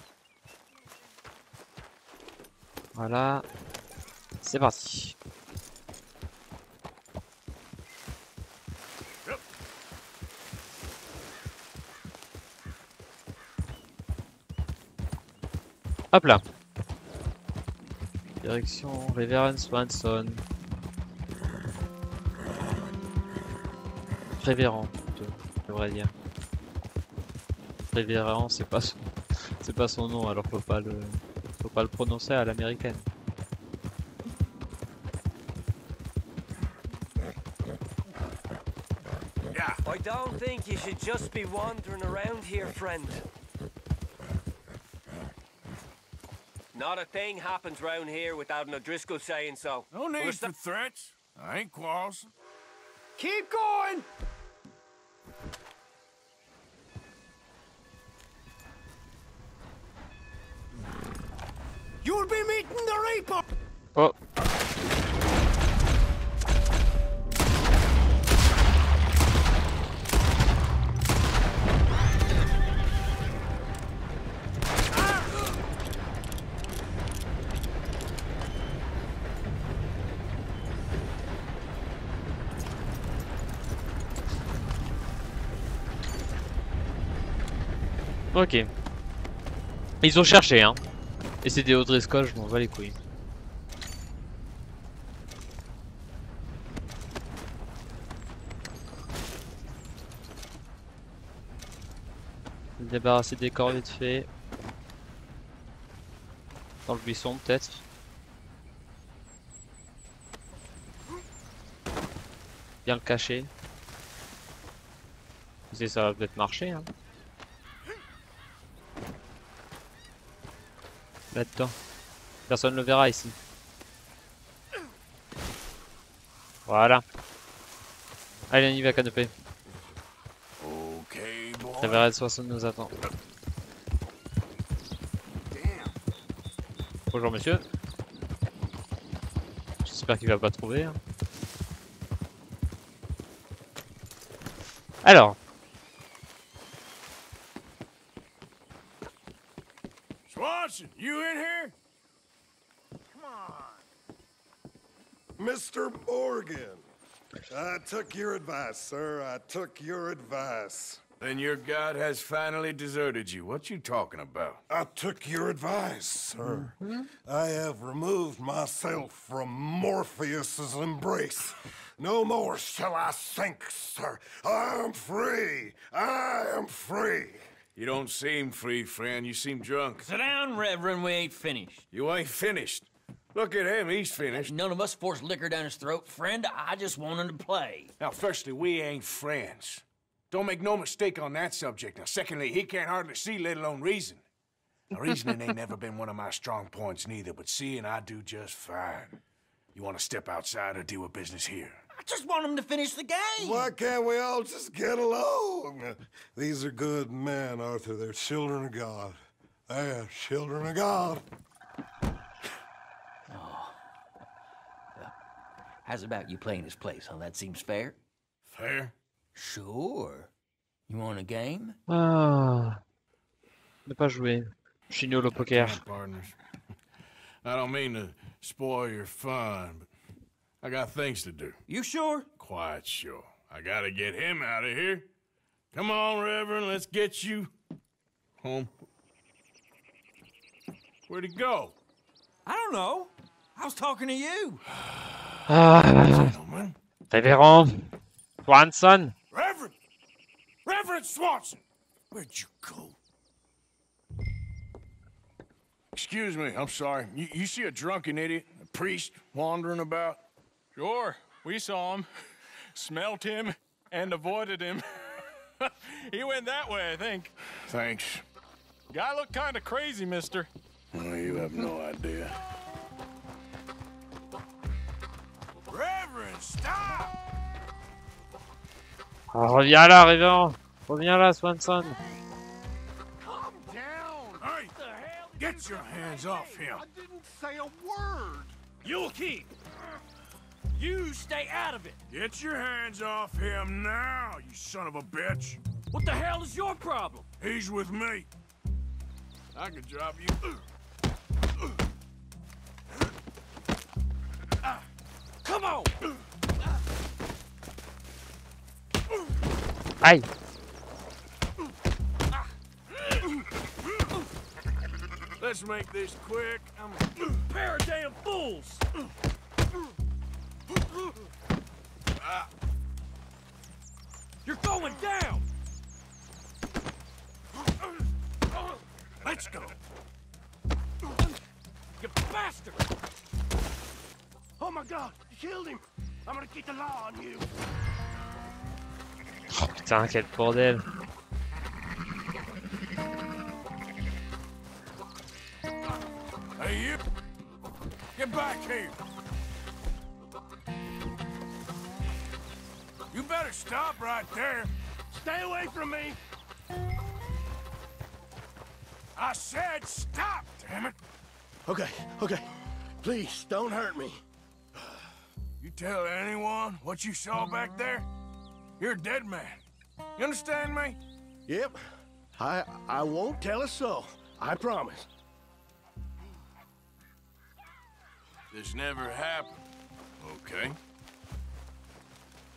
Voilà. C'est parti. Hop là. Direction Révérend Swanson. Révérend, plutôt, je devrais dire. Révérend, c'est pas son nom, alors faut pas le prononcer à l'américaine. I don't think you should just be wandering around here, friend. Not a thing happens round here without an O'Driscoll saying so. No need for threats. I ain't quarrelsome. Keep going! You'll be meeting the Reaper! Oh. Ok. Ils ont cherché, hein. Et c'est des O'Driscoll, je m'en bats les couilles. Débarrasser des corps vite fait. Dans le buisson peut-être. Bien le cacher. Ça va peut-être marcher, hein. Là-dedans. Personne ne le verra ici. Voilà. Allez, on y va, canopé. La verre de 60 nous attend. Bonjour monsieur. J'espère qu'il va pas trouver. Hein. Alors. Swanson, you in here? Come on. Mr. Morgan, I took your advice, sir. I took your advice. Then your god has finally deserted you. What you talking about? I took your advice, sir. I have removed myself from Morpheus's embrace. No more shall I sink, sir. I am free. I am free. You don't seem free, friend. You seem drunk. Sit down, Reverend. We ain't finished. You ain't finished. Look at him. He's finished. None of us forced liquor down his throat. Friend, I just want him to play. Now, firstly, we ain't friends. Don't make no mistake on that subject. Now, secondly, he can't hardly see, let alone reason. Now, reasoning ain't never been one of my strong points neither, but seeing I do just fine. You want to step outside or deal with business here? I just want him to finish the game. Why can't we all just get along? These are good men, Arthur. They're children of God. They are children of God. Oh. Well, how's about you playing his place, huh? That seems fair? Fair? Sure. You want a game? Ah. Ne pas jouer. Je suis nul au poker. Partners. I don't mean to spoil your fun, but I got things to do. You sure? Quite sure. I gotta get him out of here. Come on, Reverend, let's get you home. Where'd he go? I don't know. I was talking to you. Ah. Révérend. Swanson. Reverend! Reverend Swanson! Where'd you go? Excuse me, I'm sorry. You see a drunken idiot, a priest, wandering about? Sure, we saw him, smelt him, and avoided him. He went that way, I think. Thanks. Guy looked kind of crazy, mister. Oh, you have no idea. Reverend, stop! Oh, reviens là, révérend. Reviens là, Swanson. Calm down! Hey! Get your hands off him! I didn't say a word! You'll keep. You stay out of it. Get your hands off him now, you son of a bitch! What the hell is your problem? He's with me. I could drop you. Come on! Aïe. Let's make this quick. I'm a pair of damn fools. You're going down. Let's go. You bastard! Oh my God, you killed him. I'm gonna keep the law on you. Oh putain, quel bordel. Hey, you! Get back here! You better stop right there! Stay away from me! I said stop, damn it! Okay, okay. Please, don't hurt me. You tell anyone what you saw back there, you're a dead man. You understand me? Yep. I won't tell a soul. I promise. This never happened, okay?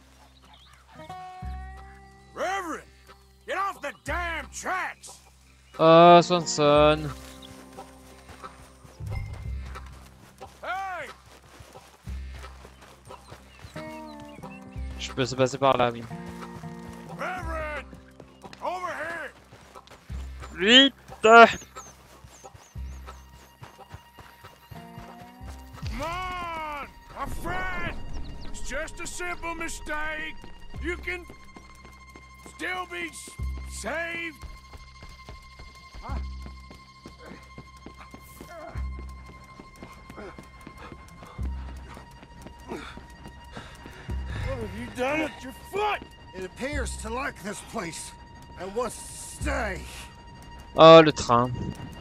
Reverend! Get off the damn tracks! Oh, Swanson. Je peux se passer par là, oui. Reverend! Over here! Vite! Come on! My friend! It's just a simple mistake. You can still be saved. What have you done with your foot? It appears to like this place and wants to stay. Oh, le train.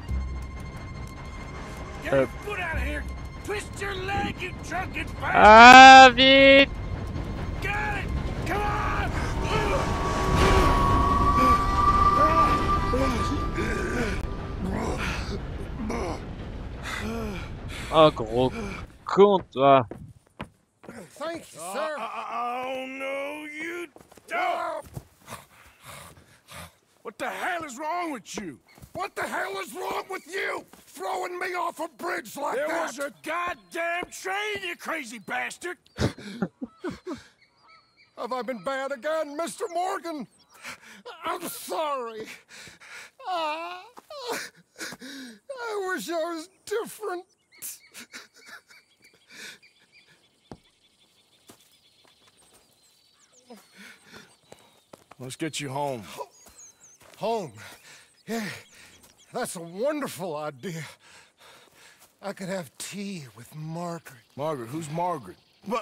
Get your foot out of here! Twist your leg, you drunken bastard! Ah, vite! Get it! Come on! Oh, gros con, toi. Thank you, sir. Oh, no, you don't! What the hell is wrong with you? What the hell is wrong with you? Throwing me off a bridge like There that? was a goddamn train, you crazy bastard! Have I been bad again, Mr. Morgan? I'm sorry. I wish I was different. Let's get you home. Home? Yeah, that's a wonderful idea. I could have tea with Margaret. Margaret? Who's Margaret? But...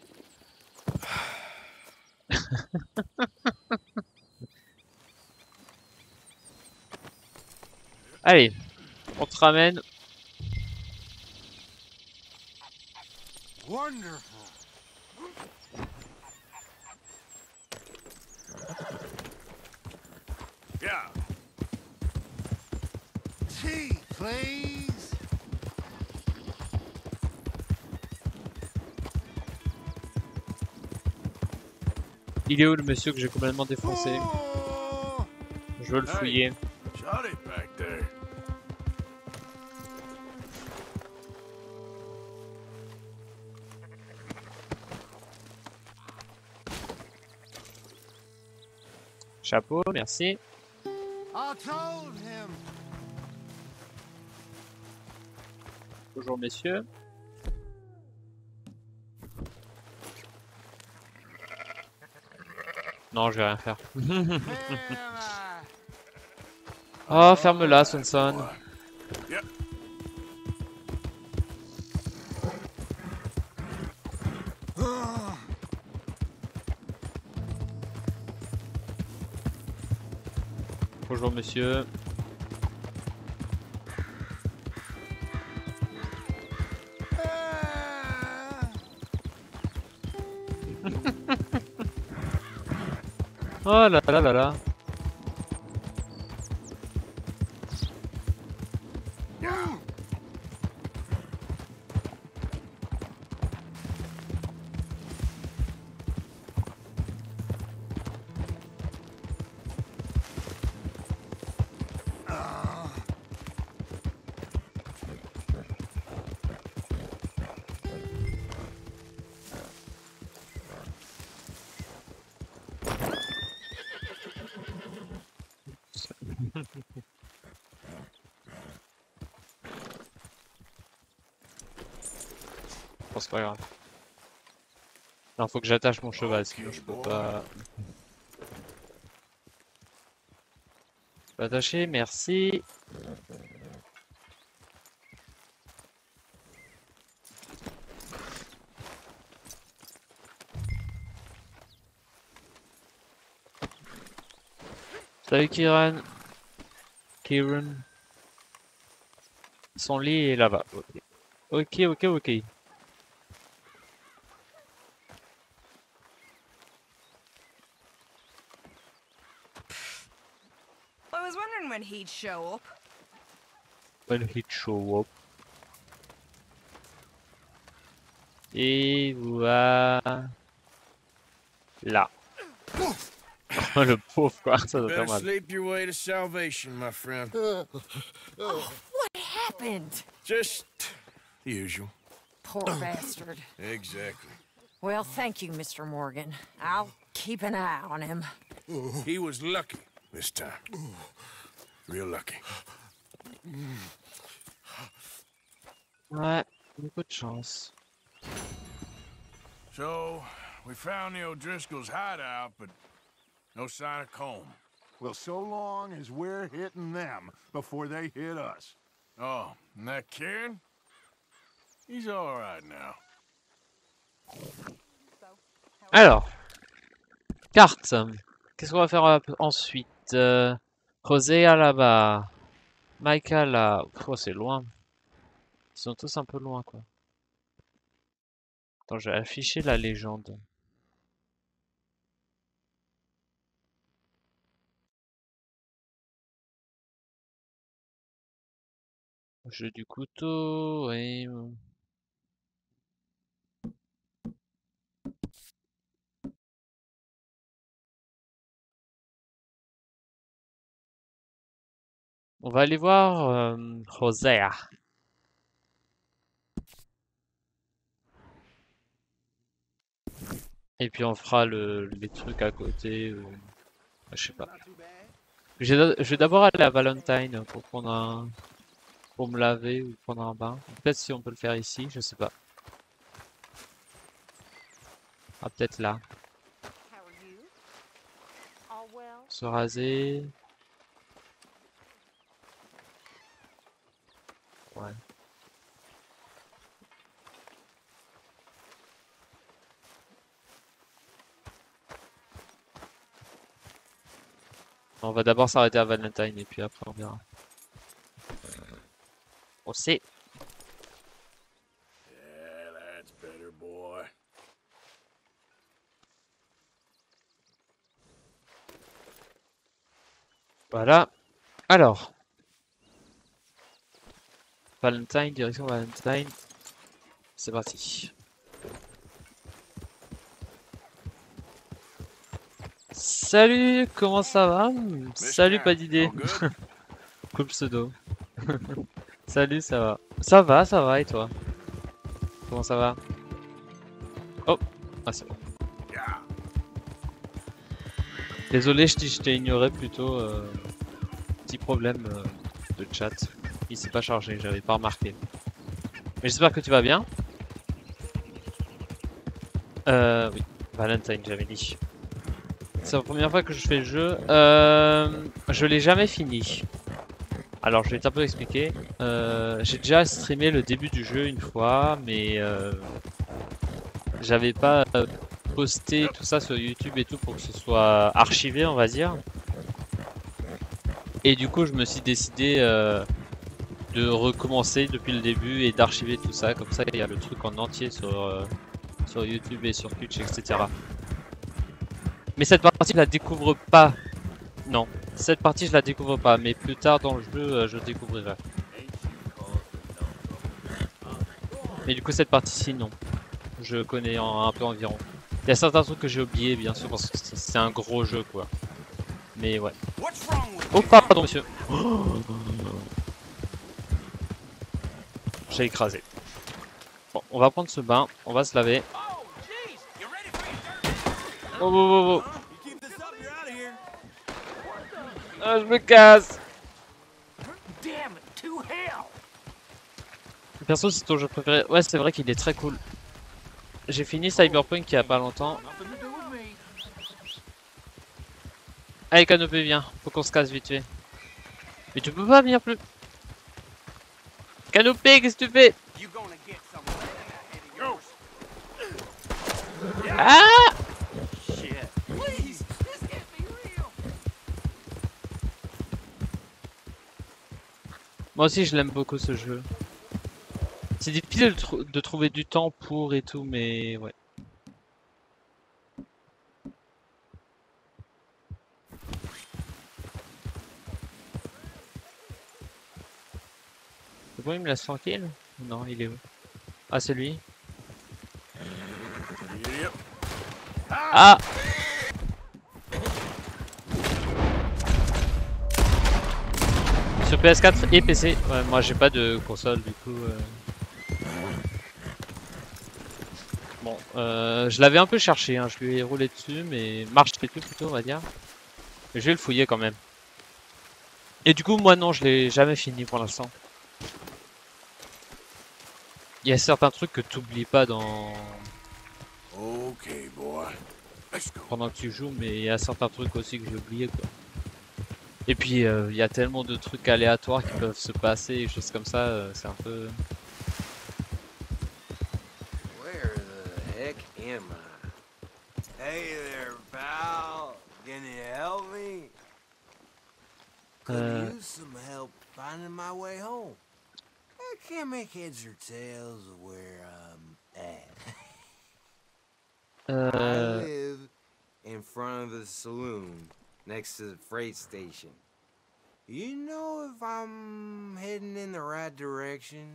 Allez, on te ramène. Wonderful. Yeah. Tea, please. Il est où le monsieur que j'ai complètement défoncé? Je veux le fouiller. Shut it back there. Chapeau, merci. I told him. Bonjour messieurs. Non, je vais rien faire. Oh, ferme-la, Swanson. Bonjour monsieur. Oh là là là là. Bon, c'est pas grave. Non, faut que j'attache mon cheval, sinon je peux pas. Attacher, merci. Salut Kieran. Kieran. Son lit est là-bas. Ok, ok, ok. I was wondering when he'd show up. When he'd show up. Et voilà. Là. Oh, le pauvre, quoi. Ça doit Better faire mal. sleep your way to salvation, my friend. Oh, what happened? Just the usual. Poor bastard. Exactly. Well, thank you, Mr. Morgan. I'll keep an eye on him. He was lucky this time. Real lucky. Ouais, beaucoup de chance. So, we found the O'Driscoll's hideout, but no sign of Colm. Well, so long as we're hitting them before they hit us. Oh, and that Kieran? He's all right now. Alors, carte. Qu'est-ce qu'on va faire ensuite? Rosea là-bas. Micah là. Oh, c'est loin. Ils sont tous un peu loin, quoi. Attends, je vais afficher la légende. Jeu du couteau, oui. On va aller voir Rosea. Et puis on fera les trucs à côté. Je sais pas. Je vais d'abord aller à Valentine pour prendre pour me laver ou prendre un bain. Peut-être si on peut le faire ici, je sais pas. Ah, peut-être là. Se raser. Ouais. On va d'abord s'arrêter à Valentine et puis après on verra. On sait. Yeah, that's better, boy. Voilà. Alors. Valentine, direction Valentine. C'est parti. Salut, comment ça va? Salut, pas d'idée. Cool pseudo. Salut, ça va? Ça va, et toi? Comment ça va? Oh, ah c'est bon. Désolé, je t'ai ignoré plutôt. Petit problème de chat. Il s'est pas chargé, j'avais pas remarqué. Mais j'espère que tu vas bien. Oui, Valentine, j'avais dit. C'est la première fois que je fais le jeu. Je l'ai jamais fini. Alors, je vais t'un peu expliquer. J'ai déjà streamé le début du jeu une fois, mais j'avais pas posté tout ça sur YouTube et tout pour que ce soit archivé, on va dire. Et du coup, je me suis décidé de recommencer depuis le début et d'archiver tout ça. Comme ça, il y a le truc en entier sur YouTube et sur Twitch, etc. Mais cette partie, je la découvre pas. Non, cette partie, je la découvre pas. Mais plus tard dans le jeu, je découvrirai. Mais du coup, cette partie-ci, non. Je connais un peu environ. Il y a certains trucs que j'ai oubliés, bien sûr, parce que c'est un gros jeu, quoi. Mais ouais. Oh, pardon, monsieur. J'ai écrasé. Bon, on va prendre ce bain. On va se laver. Oh, oh, oh, oh. Ah, je me casse. Perso, c'est ton jeu préféré. Ouais, c'est vrai qu'il est très cool. J'ai fini Cyberpunk il y a pas longtemps. Allez, Canopé, viens. Faut qu'on se casse vite fait. Mais tu peux pas venir plus. Canopé, qu'est-ce que tu fais? Ah! Moi aussi je l'aime beaucoup ce jeu. C'est difficile de trouver du temps pour et tout, mais ouais. C'est bon, il me laisse tranquille? Non, il est où? Ah, c'est lui. Ah! PS4 et PC. Ouais, moi j'ai pas de console du coup. Bon, je l'avais un peu cherché, hein. Je lui ai roulé dessus, mais marche dessus plutôt, on va dire. Mais je vais le fouiller quand même. Et du coup, moi non, je l'ai jamais fini pour l'instant. Il y a certains trucs que tu oublies pas dans. Okay, boy. Let's go. Pendant que tu joues, mais il y a certains trucs aussi que j'ai oublié quoi. Et puis il y a tellement de trucs aléatoires qui peuvent se passer et choses comme ça, c'est un peu. Where the heck am I? Hey there, pal. Can you help me? Could use some help finding my way home. I can't make heads or tails of where I'm at. I live in front of the saloon next to the freight station. You know if I'm heading in the right direction?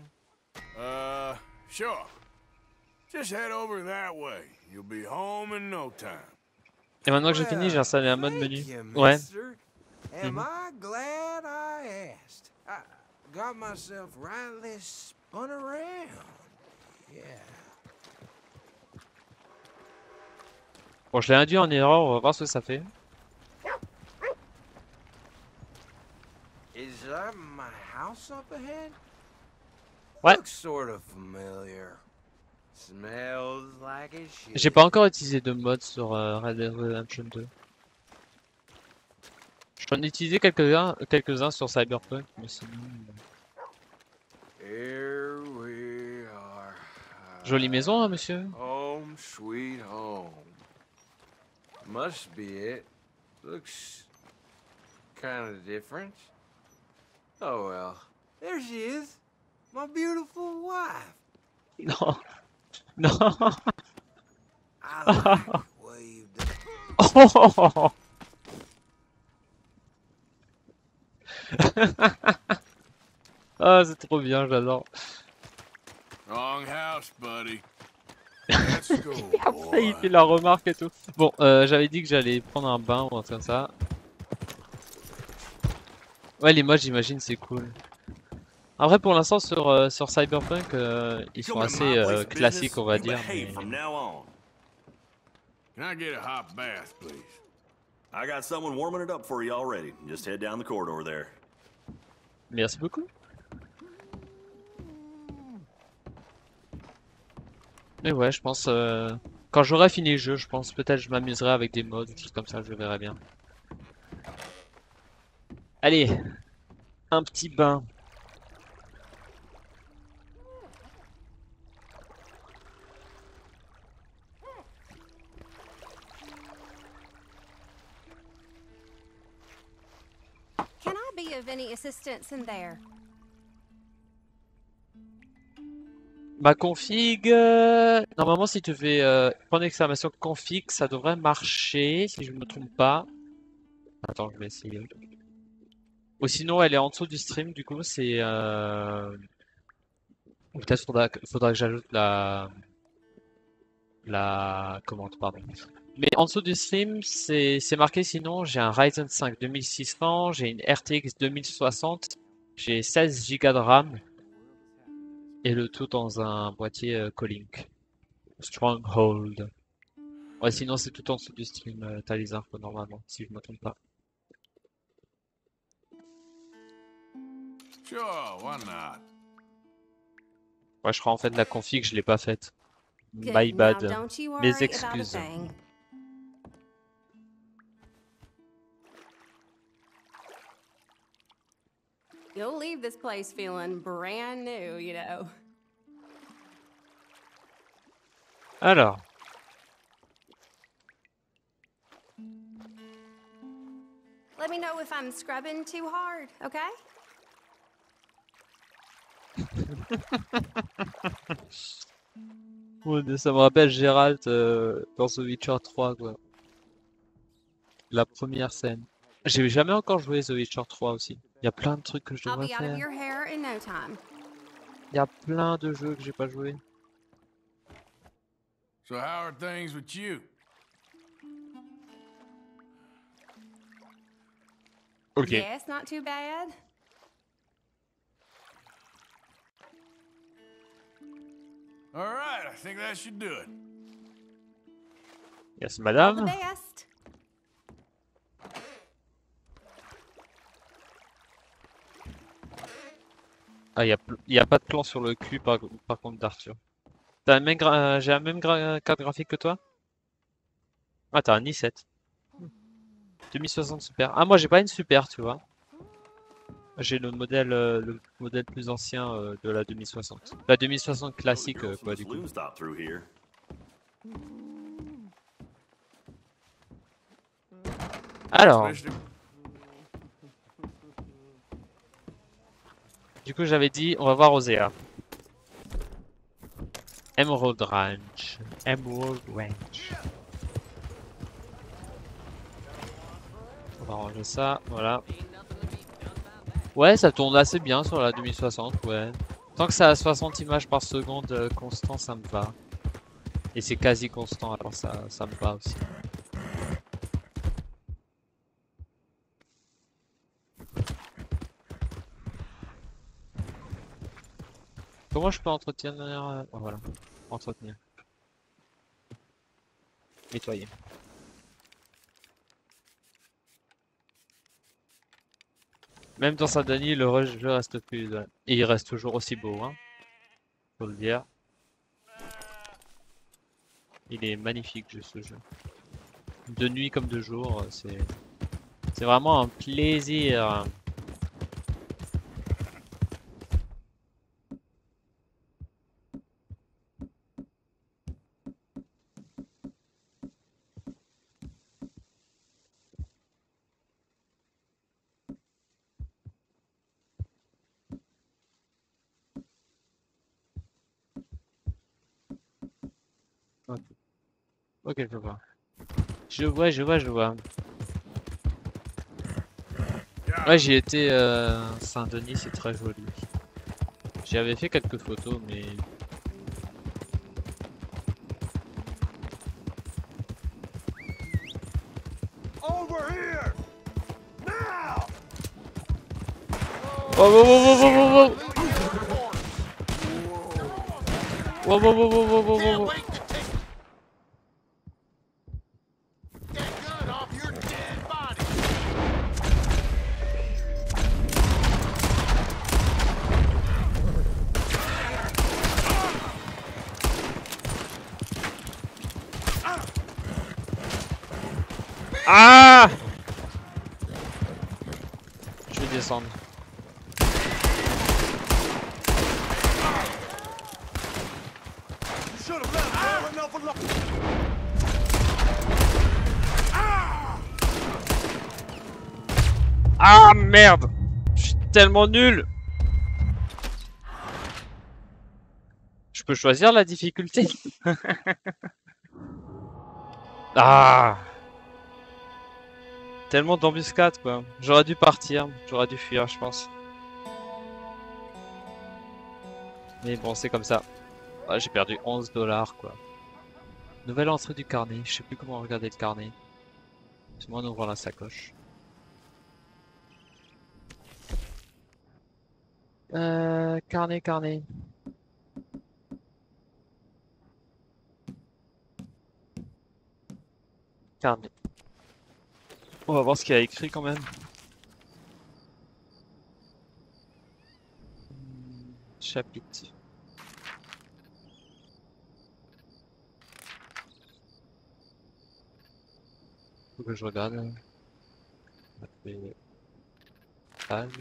Sure. Just head over that way. You'll be home in no time. Et maintenant que j'ai fini, j'ai installé un mode menu. Ouais. Am I glad I asked? I got myself rightly spun around. Yeah. Bon, je l'ai induit en erreur, on va voir ce que ça fait. Is that my house up ahead? Ouais. Looks sort of familiar. Smells like a shit. J'ai pas encore utilisé de mode sur Red Dead Redemption 2. J'en ai utilisé quelques-uns sur Cyberpunk, mais sinon. Here we are. Jolie maison, hein, monsieur. Home sweet home. Must be it. Looks kind of different. Oh well. There she is. My beautiful wife. Non. Non. I like what you've done. Oh. Ah, c'est trop bien, j'adore. Wrong house, buddy. Let's go. Après, il fait la remarque et tout. Bon, j'avais dit que j'allais prendre un bain ou un truc comme ça. Ouais, les mods, j'imagine, c'est cool. En vrai, pour l'instant, sur Cyberpunk, ils sont assez classiques, on va dire. Mais... Can I get a hot bath, please? I got someone warming it up for you already. Just head down the corridor there. Merci beaucoup. Mais ouais, je pense quand j'aurai fini le jeu, je pense peut-être je m'amuserai avec des mods, des trucs comme ça, je verrai bien. Allez, un petit bain. Can I be of any assistance in there? Ma config, normalement si tu fais point d'exclamation config, ça devrait marcher si je me trompe pas. Attends, je vais essayer. Ou sinon elle est en dessous du stream, du coup c'est... Peut-être faudra que j'ajoute la commande, pardon. Mais en dessous du stream, c'est marqué sinon, j'ai un Ryzen 5 2600, j'ai une RTX 2060, j'ai 16 Go de RAM. Et le tout dans un boîtier Colink. Stronghold. Ouais, sinon c'est tout en dessous du stream, t'as les infos normalement, si je me trompe pas. Sure, why not? Ouais, je crois en fait la config, je l'ai pas faite. Good. My bad. Now, don't you Mes worry about a excuses. thing. You'll leave this place feeling brand new, you know. Alors. Let me know if I'm scrubbing too hard, okay? Ouais, ça me rappelle Gérald dans The Witcher 3, quoi. La première scène. J'ai jamais encore joué The Witcher 3 aussi. Il y a plein de trucs que je I'll devrais be out of faire. your hair in no time. Il y a plein de jeux que j'ai pas joué. So how are things with you? Ok. Yes, not too bad. All right, I think that should do it. Yes, All the madame. best. Ah, y a pas de plan sur le cul par contre d'Arthur. T'as la même j'ai la même carte graphique que toi? Ah, t'as un i7. 2060 Super. Ah, moi j'ai pas une Super, tu vois. J'ai le modèle plus ancien de la 2060. La 2060 classique, quoi, du coup. Saloon stop through here. Alors. Du coup, j'avais dit, on va voir Osea. Emerald Ranch. Emerald Ranch. On va ranger ça, voilà. Ouais, ça tourne assez bien sur la 2060, ouais. Tant que ça a 60 images par seconde constant, ça me va. Et c'est quasi constant, alors ça me va aussi. Comment je peux entretenir... Oh, voilà, entretenir. Nettoyer. Même dans Saint-Denis, le jeu reste plus... Et il reste toujours aussi beau, hein. Faut le dire. Il est magnifique, ce jeu. De nuit comme de jour, c'est vraiment un plaisir. Ok, ok, je vois. Je vois. Ouais, j'y étais Saint-Denis, c'est très joli. J'y avais fait quelques photos, mais... Over here! Now! Wow. Wow. Ah! Je vais descendre. Ah merde! Je suis tellement nul! Je peux choisir la difficulté? Ah! Tellement d'embuscades quoi. J'aurais dû partir, j'aurais dû fuir je pense. Mais bon c'est comme ça. Ah, j'ai perdu 11 $ quoi. Nouvelle entrée du carnet, je sais plus comment regarder le carnet. C'est moi en ouvrant la sacoche. Carnet. Carnet. On va voir ce qu'il y a écrit quand même. Chapitre. Faut que je regarde. Page.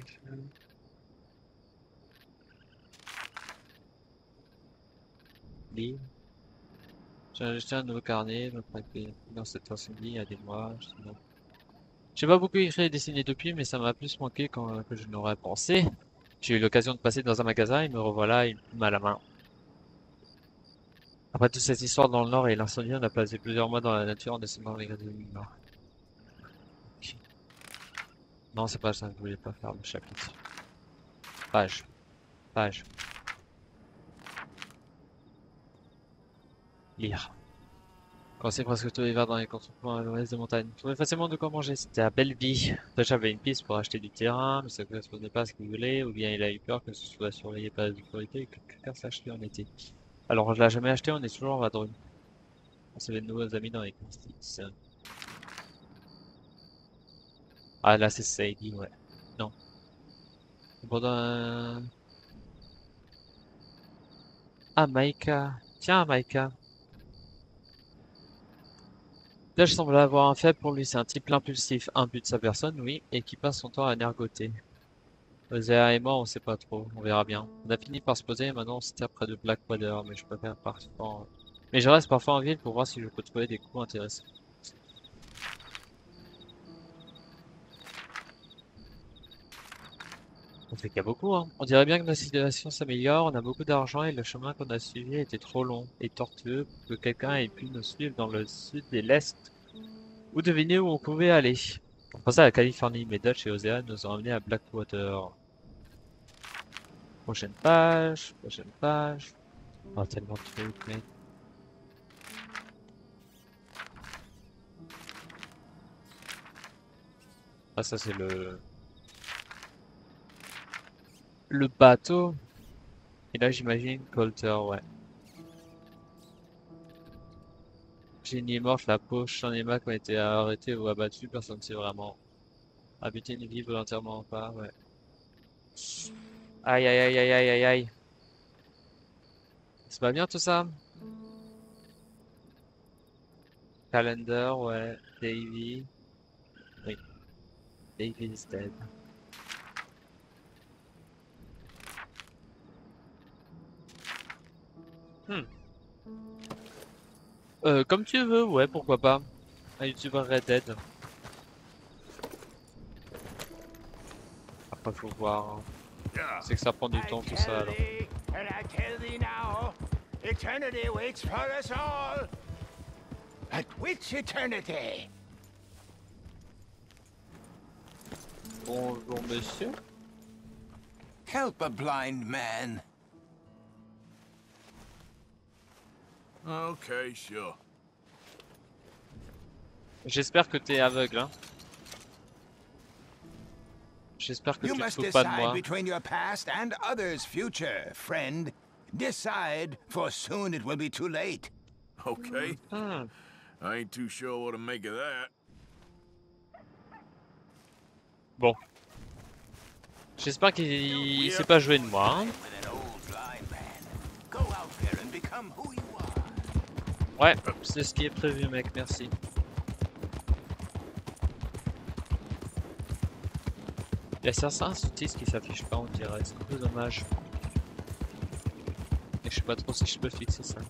Livre. J'ai ajouté un nouveau carnet, dans cette incendie il y a des mois. J'ai pas beaucoup écrit et dessiné depuis, mais ça m'a plus manqué que je n'aurais pensé. J'ai eu l'occasion de passer dans un magasin et me revoilà une plume à la main. Après toute cette histoire dans le Nord et l'incendie, on a passé plusieurs mois dans la nature en descendant les gradins du Nord. Okay. Non, c'est pas ça, je voulais pas faire le chapitre. Page. Lire. Quand c'est presque tout l'hiver dans les contrepoints à l'ouest des montagnes. Je trouvais facilement de quoi manger, c'était la belle vie. Toi j'avais une piste pour acheter du terrain, mais ça ne correspondait pas à ce qu'il voulait, ou bien il a eu peur que ce soit surveillé par les autorités et que quelqu'un sache qui en était. Alors je l'ai jamais acheté, on est toujours en vadrouille. On s'est fait de nouveaux amis dans les constits. Ah là c'est Sadie, ouais. Non. Pendant... Ah Maïka. Tiens Maïka. Là je semble avoir un faible pour lui, c'est un type impulsif, imbu de sa personne, oui, et qui passe son temps à nergoter. Zéa et moi on sait pas trop, on verra bien. On a fini par se poser et maintenant on se tire près de Blackwater, mais je préfère partir. Mais je reste parfois en ville pour voir si je peux trouver des coups intéressants. On fait qu'il y a beaucoup, hein. On dirait bien que notre situation s'améliore, on a beaucoup d'argent et le chemin qu'on a suivi était trop long et tortueux pour que quelqu'un ait pu nous suivre dans le sud et l'est. Ou deviner où on pouvait aller. On pensait à la Californie, mais Dutch et Osea nous ont emmenés à Blackwater. Prochaine page, prochaine page. Oh, tellement de trucs, mec. Ah, ça c'est le bateau. Et là j'imagine Coulter, ouais. Jenny est morte, la pauvre Sean et Mac ont été arrêtés ou abattus, personne ne sait vraiment. Habiter une vie volontairement ou pas, ouais. Aïe aïe aïe aïe aïe aïe aïe. C'est pas bien tout ça? Calendar, ouais. Davy. Oui. Davy is dead. Comme tu veux, ouais, pourquoi pas. Un YouTuber Red Dead. Après, faut voir. Hein. C'est que ça prend du temps tout ça alors. And I tell thee now, eternity waits for us all. At which eternity? Bonjour monsieur. Help a blind man. Okay, sure. J'espère que t'es aveugle, hein. J'espère que You tu te must fous pas de decide moi. between your past and others' future, friend. Decide, for soon it will be too late. Okay. I ain't too sure what to make of that. Bon. J'espère qu'il sait pas jouer de moi, hein. Ouais, c'est ce qui est prévu, mec, merci. Il y a certains sous-titres qui s'affichent pas en direct, c'est un peu dommage. Et je sais pas trop si je peux fixer ça.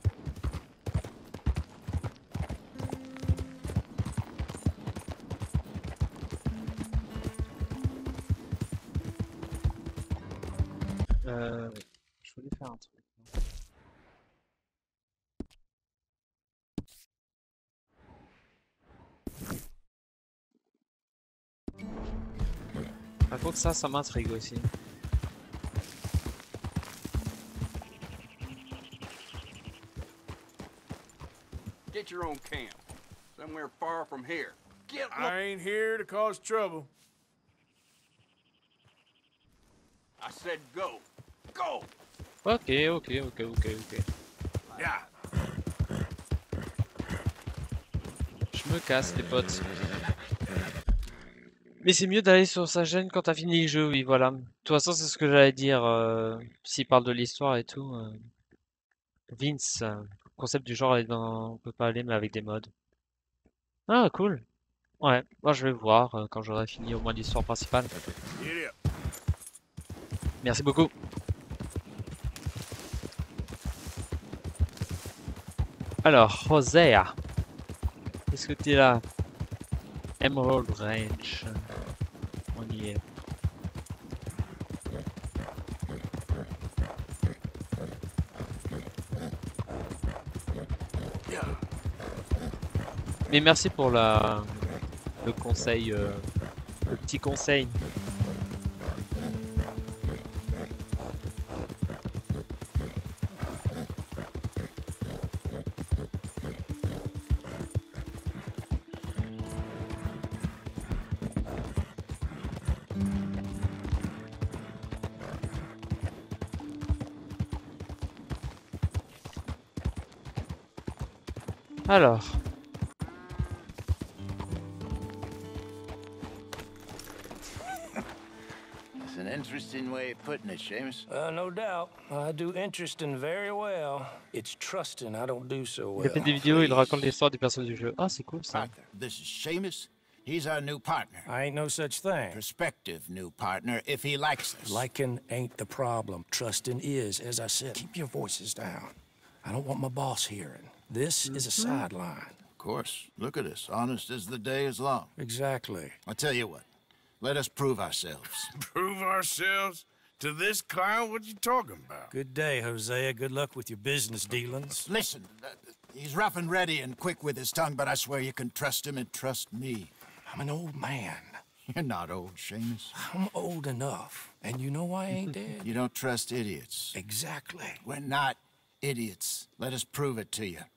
Je voulais faire un truc. Par contre ça m'intrigue aussi. Get your own camp. Somewhere far from here. Get I ain't here to cause trouble. I said go. Go! Ok. Yeah. Je me casse les potes. Mais c'est mieux d'aller sur sa chaîne quand t'as fini le jeu, oui voilà. De toute façon c'est ce que j'allais dire, s'il parle de l'histoire et tout. Vince, le concept du genre est dans... on peut pas aller mais avec des mods. Ah cool. Ouais, moi je vais voir quand j'aurai fini au moins l'histoire principale. Merci beaucoup. Alors, Hosea. Est-ce que t'es là? Emerald Ranch. On y est. Mais merci pour le conseil, le petit conseil. Alors. That's an interesting way of putting it, Seamus. No doubt. I do interesting very well. It's trusting I don't do so Il a fait des vidéos, il raconte l'histoire des personnes du jeu. Ah, c'est cool ça. Arthur, this is Seamus. He's our new partner. I ain't no such thing. Prospective new partner, if he likes us. Liking ain't the problem. Trusting is. As I said, keep your voices down. I don't want my boss hearing. This is a sideline. Of course. Look at us. Honest as the day is long. Exactly. I'll tell you what. Let us prove ourselves. Prove ourselves? To this clown? What you talking about? Good day, Hosea. Good luck with your business dealings. Listen, he's rough and ready and quick with his tongue, but I swear you can trust him and trust me. I'm an old man. You're not old, Seamus. I'm old enough. And you know I ain't dead. You don't trust idiots. Exactly. We're not idiots. Let us prove it to you.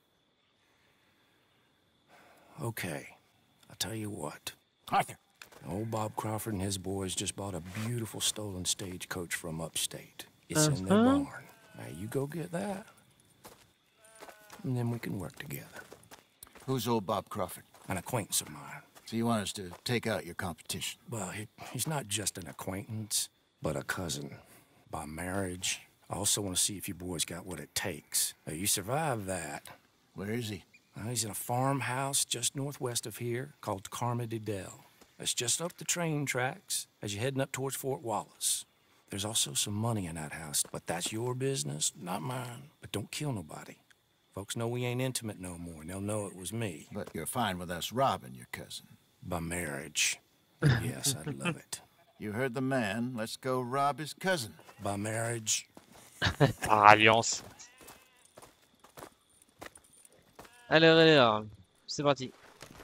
Okay. I'll tell you what. Arthur. Old Bob Crawford and his boys just bought a beautiful stolen stagecoach from upstate. It's in their barn. Now you go get that, and then we can work together. Who's old Bob Crawford? An acquaintance of mine. So you want us to take out your competition? Well, he's not just an acquaintance, but a cousin. By marriage. I also want to see if you boys got what it takes. Now, you survive that. Where is he? He's in a farmhouse just northwest of here called Carmody Dell. It's just up the train tracks as you're heading up towards Fort Wallace. There's also some money in that house, but that's your business, not mine. But don't kill nobody. Folks know we ain't intimate no more, and they'll know it was me. But you're fine with us robbing your cousin. By marriage. Yes, I'd love it. You heard the man. Let's go rob his cousin. By marriage. Par alliance. Alors, c'est parti.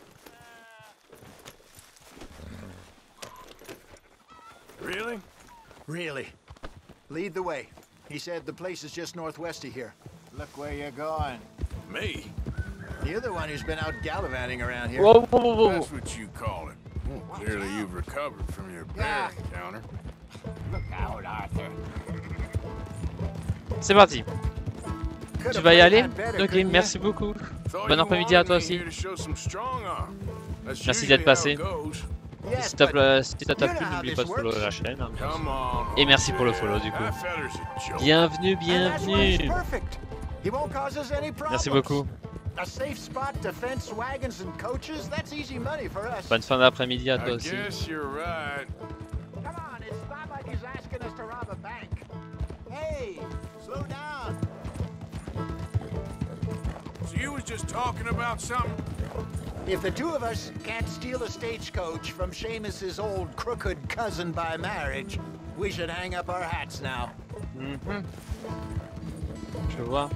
Really? Really. Lead the way. He said the place is just northwest of here. Look where you're going. Me? You're the one who's been out gallivanting around here. Whoa, whoa, whoa, whoa. That's what you call it. Well, clearly you've recovered from your bear encounter. Look out, Arthur. C'est parti. Tu vas y aller? Ok, merci beaucoup. Bon après-midi à toi aussi. Merci d'être passé. Si ça t'a plu, n'oublie pas de follow la chaîne. Et merci pour le follow du coup. Bienvenue, bienvenue. Merci beaucoup. Bonne fin d'après-midi à toi aussi. Hey, slow down. So you was just talking about something? If the two of us can't steal a stagecoach from Seamus's old crooked cousin by marriage, we should hang up our hats now. Je vois.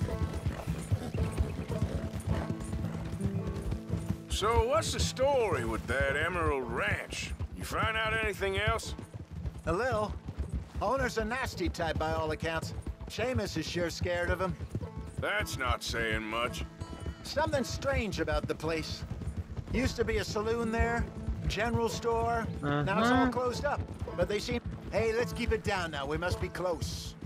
So what's the story with that Emerald Ranch? You find out anything else? A little. Owner's a nasty type by all accounts. Seamus is sure scared of him. That's not saying much. Something strange about the place. Used to be a saloon there, general store. Now it's all closed up. But they seem... Hey, let's keep it down now. We must be close.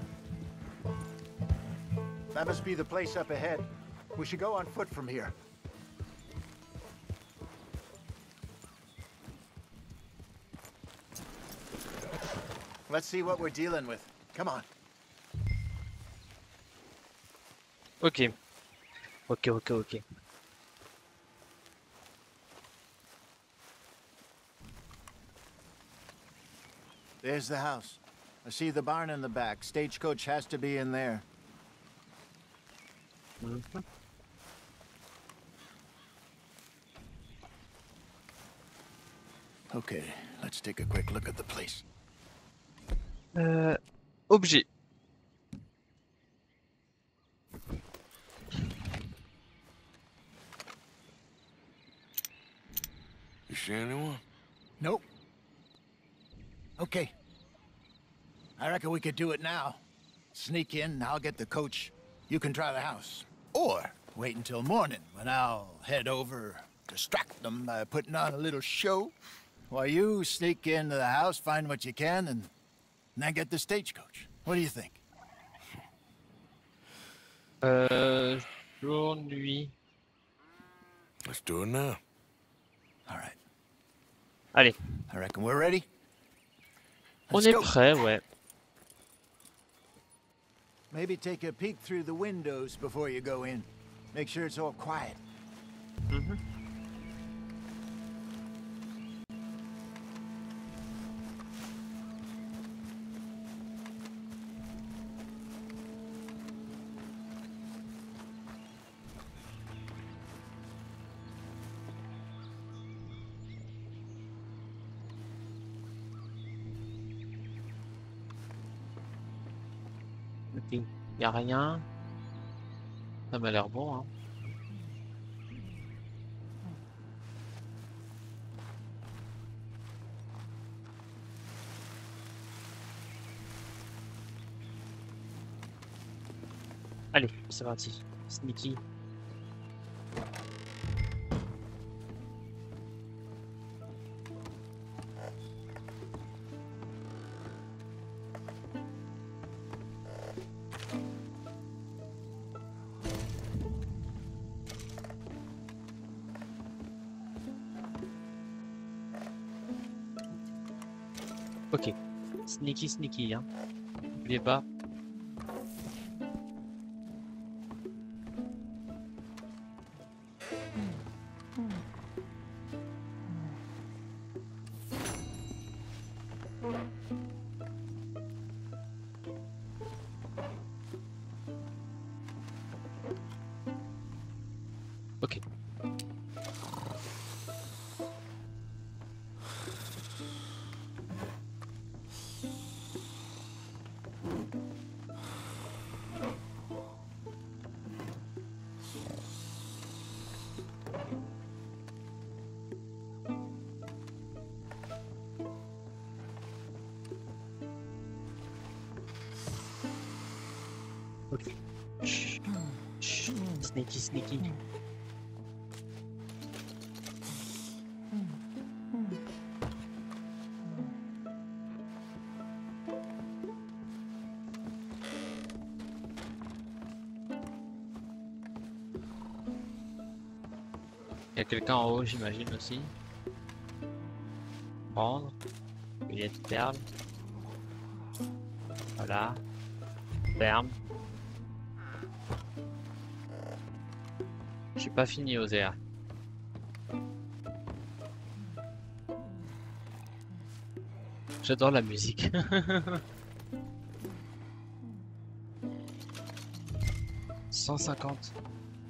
That must be the place up ahead. We should go on foot from here. Let's see what we're dealing with. Come on. Ok. Ok. There's the house. I see the barn in the back. Stagecoach has to be in there. Okay, let's take a quick look at the place. Objet. You see anyone? Nope. Okay. I reckon we could do it now. Sneak in, I'll get the coach. You can try the house. Or wait until morning when I'll head over, distract them by putting on a little show. While you sneak into the house, find what you can, and then get the stagecoach. What do you think? Jour, nuit. Let's do it now. All right. Allez. I reckon we're ready. On est prêt, ouais. Maybe take a peek through the windows before you go in. Make sure it's all quiet. Mm-hmm. Y a rien. Ça m'a l'air bon, hein. Allez, c'est parti. Sneaky. Ok, sneaky, hein. N'oubliez pas. Ok. Ok. Chut. Chut. Sneaky. Il y a quelqu'un en haut, j'imagine aussi. Prendre. Il y a une perle. Voilà. Ferme. J'ai pas fini, Osea. J'adore la musique. 150.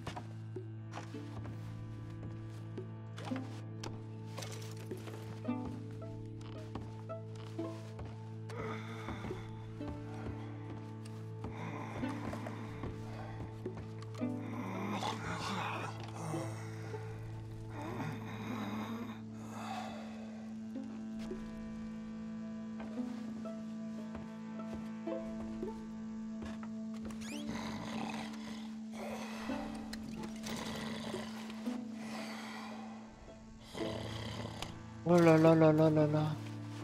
Oh là là là là là là.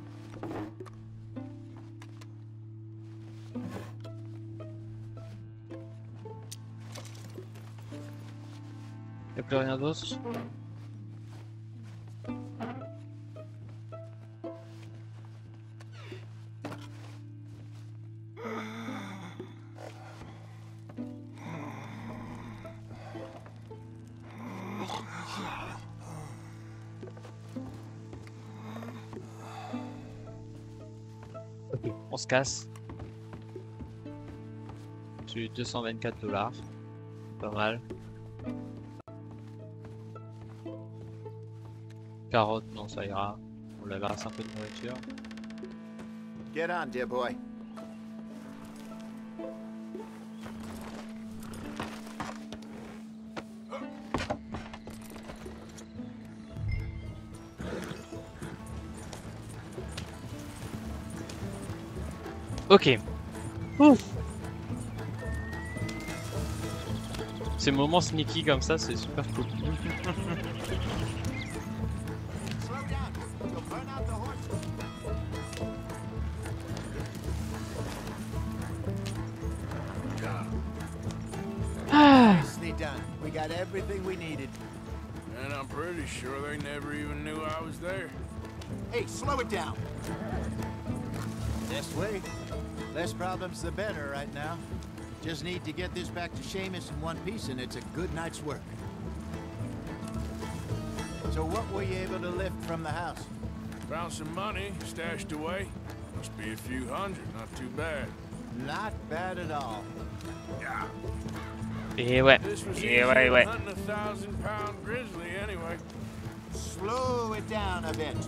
Y'a plus rien d'autre? Ok, on se casse. J'ai eu 224 $. Pas mal. Carottes, non, ça ira. On la reste un peu de nourriture. Get on, dear boy. Ok. Ouf. Ces moments sneaky comme ça, c'est super cool. Nicely done. We got everything we needed. And I'm pretty sure they never even knew I was there. Hey, slow it down. This way. Less problems the better right now. Just need to get this back to Seamus in one piece and it's a good night's work. So what were you able to lift from the house? Found some money stashed away. Must be a few hundred, not too bad. Not bad at all. Yeah. This was easier than hunting a 1,000-pound grizzly anyway. Slow it down a bit.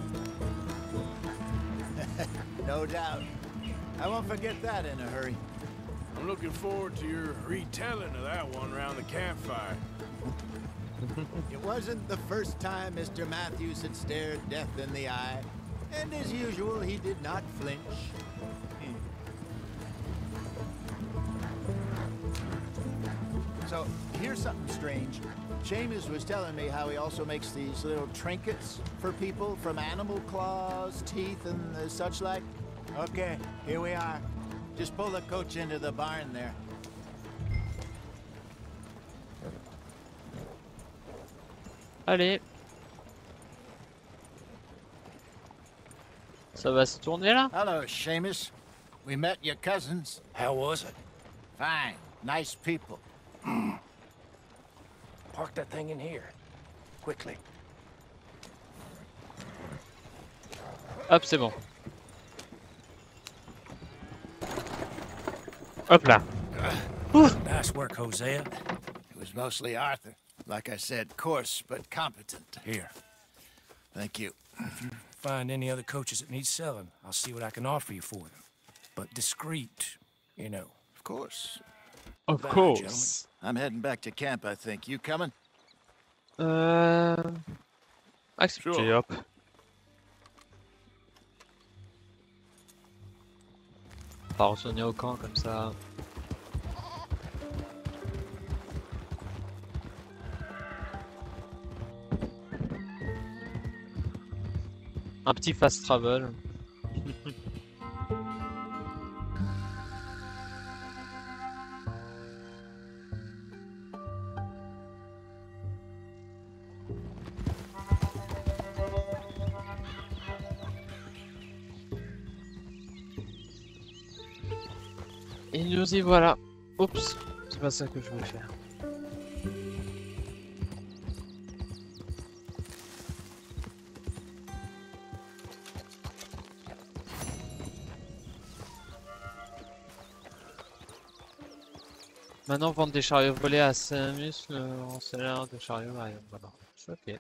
No doubt. I won't forget that in a hurry. I'm looking forward to your retelling of that one around the campfire. It wasn't the first time Mr. Matthews had stared death in the eye, and as usual, he did not flinch. So, here's something strange. Seamus was telling me how he also makes these little trinkets for people from animal claws, teeth, and such like. Okay, here we are. Just pull the coach into the barn there. Allez. Ça va se tourner là? Hello, Seamus. We met your cousins. How was it? Fine. Nice people. Park that thing in here. Quickly. Hop, c'est bon. Hop là. Nice work, Hosea. It was mostly Arthur. Like I said, coarse but competent. Here. Thank you. If you find any other coaches that need selling, I'll see what I can offer you for them. But discreet, you know. Of course. Of Bye, course. gentlemen. I'm heading back to camp, I think. You coming? Accepté, Sure. hop. On va retourner au camp comme ça. Un petit fast travel. Et nous y voilà. Oups, c'est pas ça que je voulais faire. Maintenant, vendre des chariots volés à Samus, en salaire de chariot arrière. Voilà, c'est ok.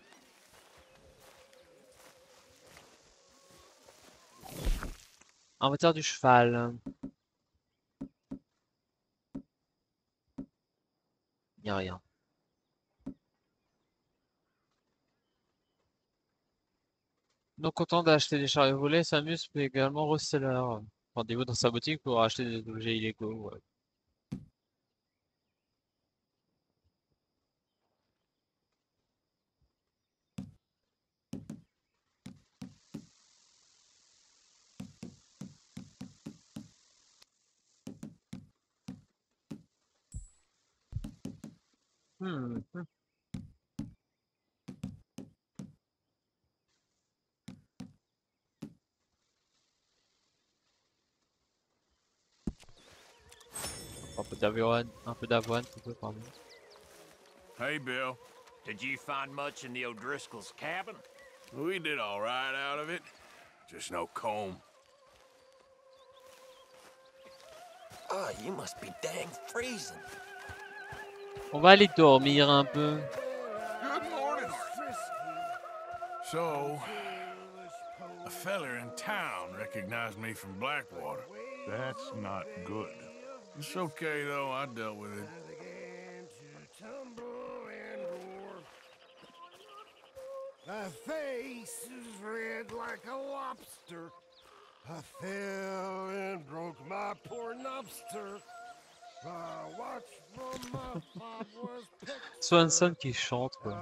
Inventaire du cheval. Il n'y a rien. Donc, content d'acheter des chariots volés, Samus peut également reseller. Rendez-vous dans sa boutique pour acheter des objets illégaux. Ouais. Hmm. Un peu d'avoine, plutôt, pardon. Hey, Bill. Did you find much in the O'Driscoll's cabin? We did all right out of it. Just no comb. Oh, you must be dang freezing. On va aller dormir un peu. Good morning. So, a feller in town recognized me from Blackwater. That's not good. It's okay, though. I dealt with it. My face is red like a lobster. I fell and broke my poor lobster. I watched from my father's picture. Swanson qui chante, quoi.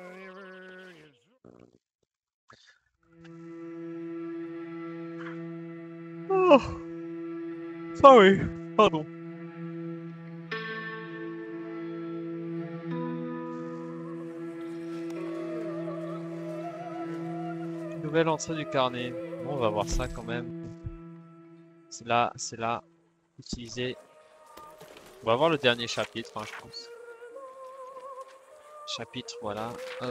Oh. Sorry, pardon. nouvelle entrée du carnet. Bon, on va voir ça quand même. C'est là, c'est là. Utiliser. On va voir le dernier chapitre, hein, je pense. Chapitre, voilà. Hop.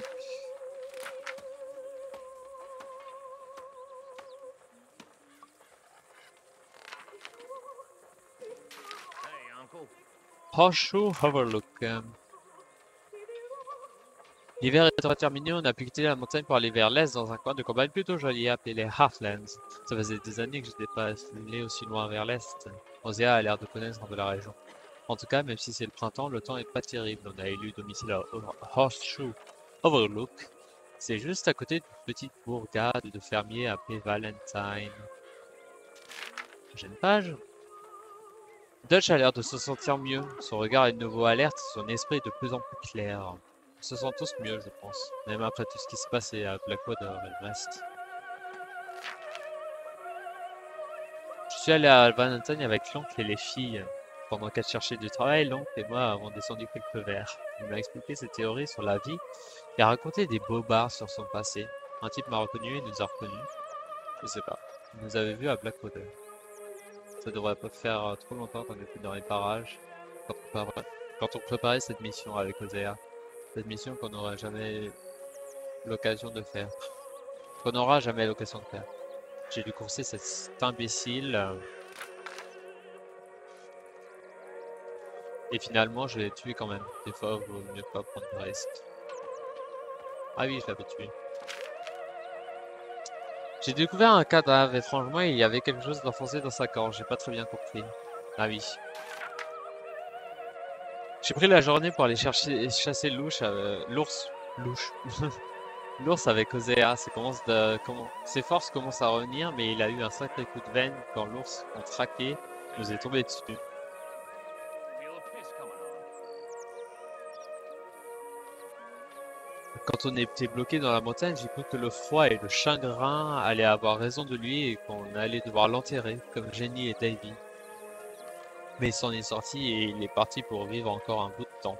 Horseshoe Overlook. L'hiver étant terminé, on a pu quitter la montagne pour aller vers l'est dans un coin de campagne plutôt joli appelé les Heartlands. Ça faisait des années que j'étais pas allé aussi loin vers l'est. Osea a l'air de connaître de la région. En tout cas, même si c'est le printemps, le temps est pas terrible. On a élu domicile à Horseshoe Overlook. C'est juste à côté d'une petite bourgade de fermiers appelée Valentine. J'ai une page. Dutch a l'air de se sentir mieux. Son regard est de nouveau alerte et son esprit est de plus en plus clair. On se sent tous mieux, je pense. Même après tout ce qui se passait à Blackwater et le reste. Je suis allé à Valentine avec l'oncle et les filles. Pendant qu'elle cherchait du travail, l'oncle et moi avons descendu quelques verres. Il m'a expliqué ses théories sur la vie et a raconté des bobards sur son passé. Un type m'a reconnu et nous a reconnus. Je sais pas. Il nous avait vus à Blackwater. Ça devrait pas faire trop longtemps qu'on était dans les parages quand on préparait cette mission avec Osea. Cette mission qu'on n'aura jamais l'occasion de faire. Qu'on n'aura jamais l'occasion de faire. J'ai dû courser cet imbécile. Et finalement, je l'ai tué quand même. Des fois, il vaut mieux pas prendre de risques. Ah oui, je l'avais tué. J'ai découvert un cadavre. Étrangement, il y avait quelque chose d'enfoncé dans sa gorge. J'ai pas très bien compris. Ah oui. J'ai pris la journée pour aller chasser l'ours. L'ours avec Osea. Ses forces commencent à revenir, mais il a eu un sacré coup de veine quand l'ours contraqué nous est tombé dessus. Quand on était bloqué dans la montagne, j'ai cru que le froid et le chagrin allaient avoir raison de lui et qu'on allait devoir l'enterrer, comme Jenny et Davy. Mais il s'en est sorti et il est parti pour vivre encore un bout de temps.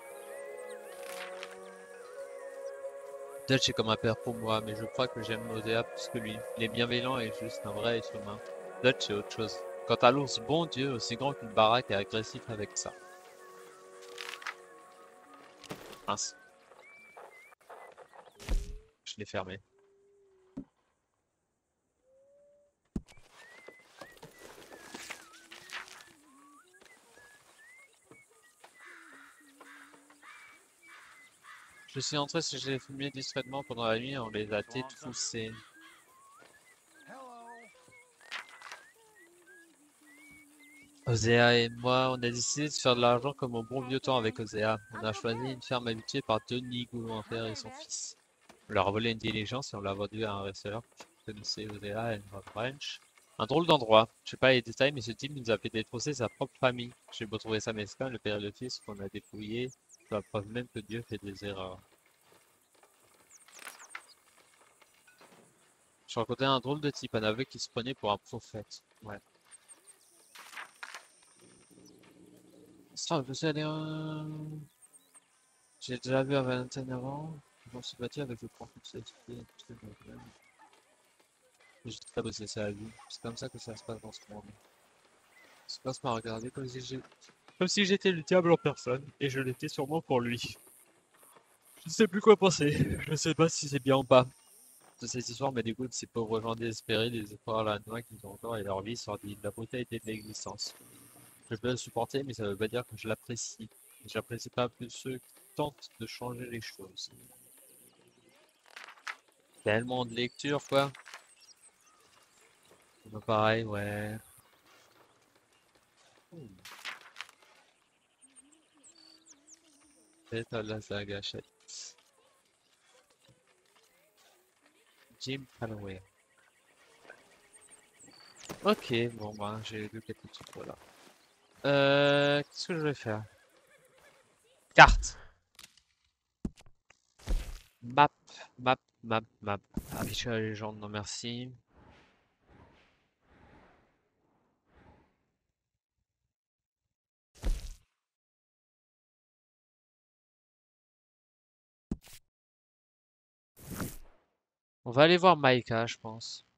Dutch est comme un père pour moi, mais je crois que j'aime Osea plus que lui. Il est bienveillant et juste un vrai être humain. Dutch c'est autre chose. Quant à l'ours, bon Dieu, aussi grand qu'une baraque et agressif avec ça. Mince. Je l'ai fermé. Je suis entré si j'ai filmé discrètement pendant la nuit et on les a détroussés. Osea et moi, on a décidé de faire de l'argent comme au bon vieux temps avec Osea. On a choisi une ferme habitée par Tony Gouverneur et son fils. On leur a volé une diligence et on l'a vendue à un reselleur qui connaissait Osea et Rock Ranch. Un drôle d'endroit. Je sais pas les détails, mais ce type nous a fait détrousser sa propre famille. J'ai beau trouver ça mesquin, le père et le fils qu'on a dépouillés, c'est la preuve même que Dieu fait des erreurs. Je rencontrais un drôle de type, un aveugle qui se prenait pour un prophète. Ouais. Ça, je sais aller. J'ai déjà vu à Valentine avant. Je m'en suis battu avec le prophète. J'ai très bossé ça à lui. C'est comme ça que ça se passe dans ce monde. Ça se passe par regarder comme si j'étais le diable en personne. Et je l'étais sûrement pour lui. Je ne sais plus quoi penser. Je ne sais pas si c'est bien ou pas. De cette histoire me dégoûte ces pauvres gens désespérés, des efforts à la noix qui ont encore et leur vie sordide, la brutalité de l'existence. Je peux le supporter, mais ça veut pas dire que je l'apprécie. J'apprécie pas plus ceux qui tentent de changer les choses. Tellement de lecture, quoi. Bah, pareil, ouais. Peut-être la gâchette. Jim Calloway. Ok, bon bah j'ai lu quelques trucs, voilà. Qu'est-ce que je vais faire? Carte. Map. Afficher la légende, non merci. On va aller voir Maïka, je pense.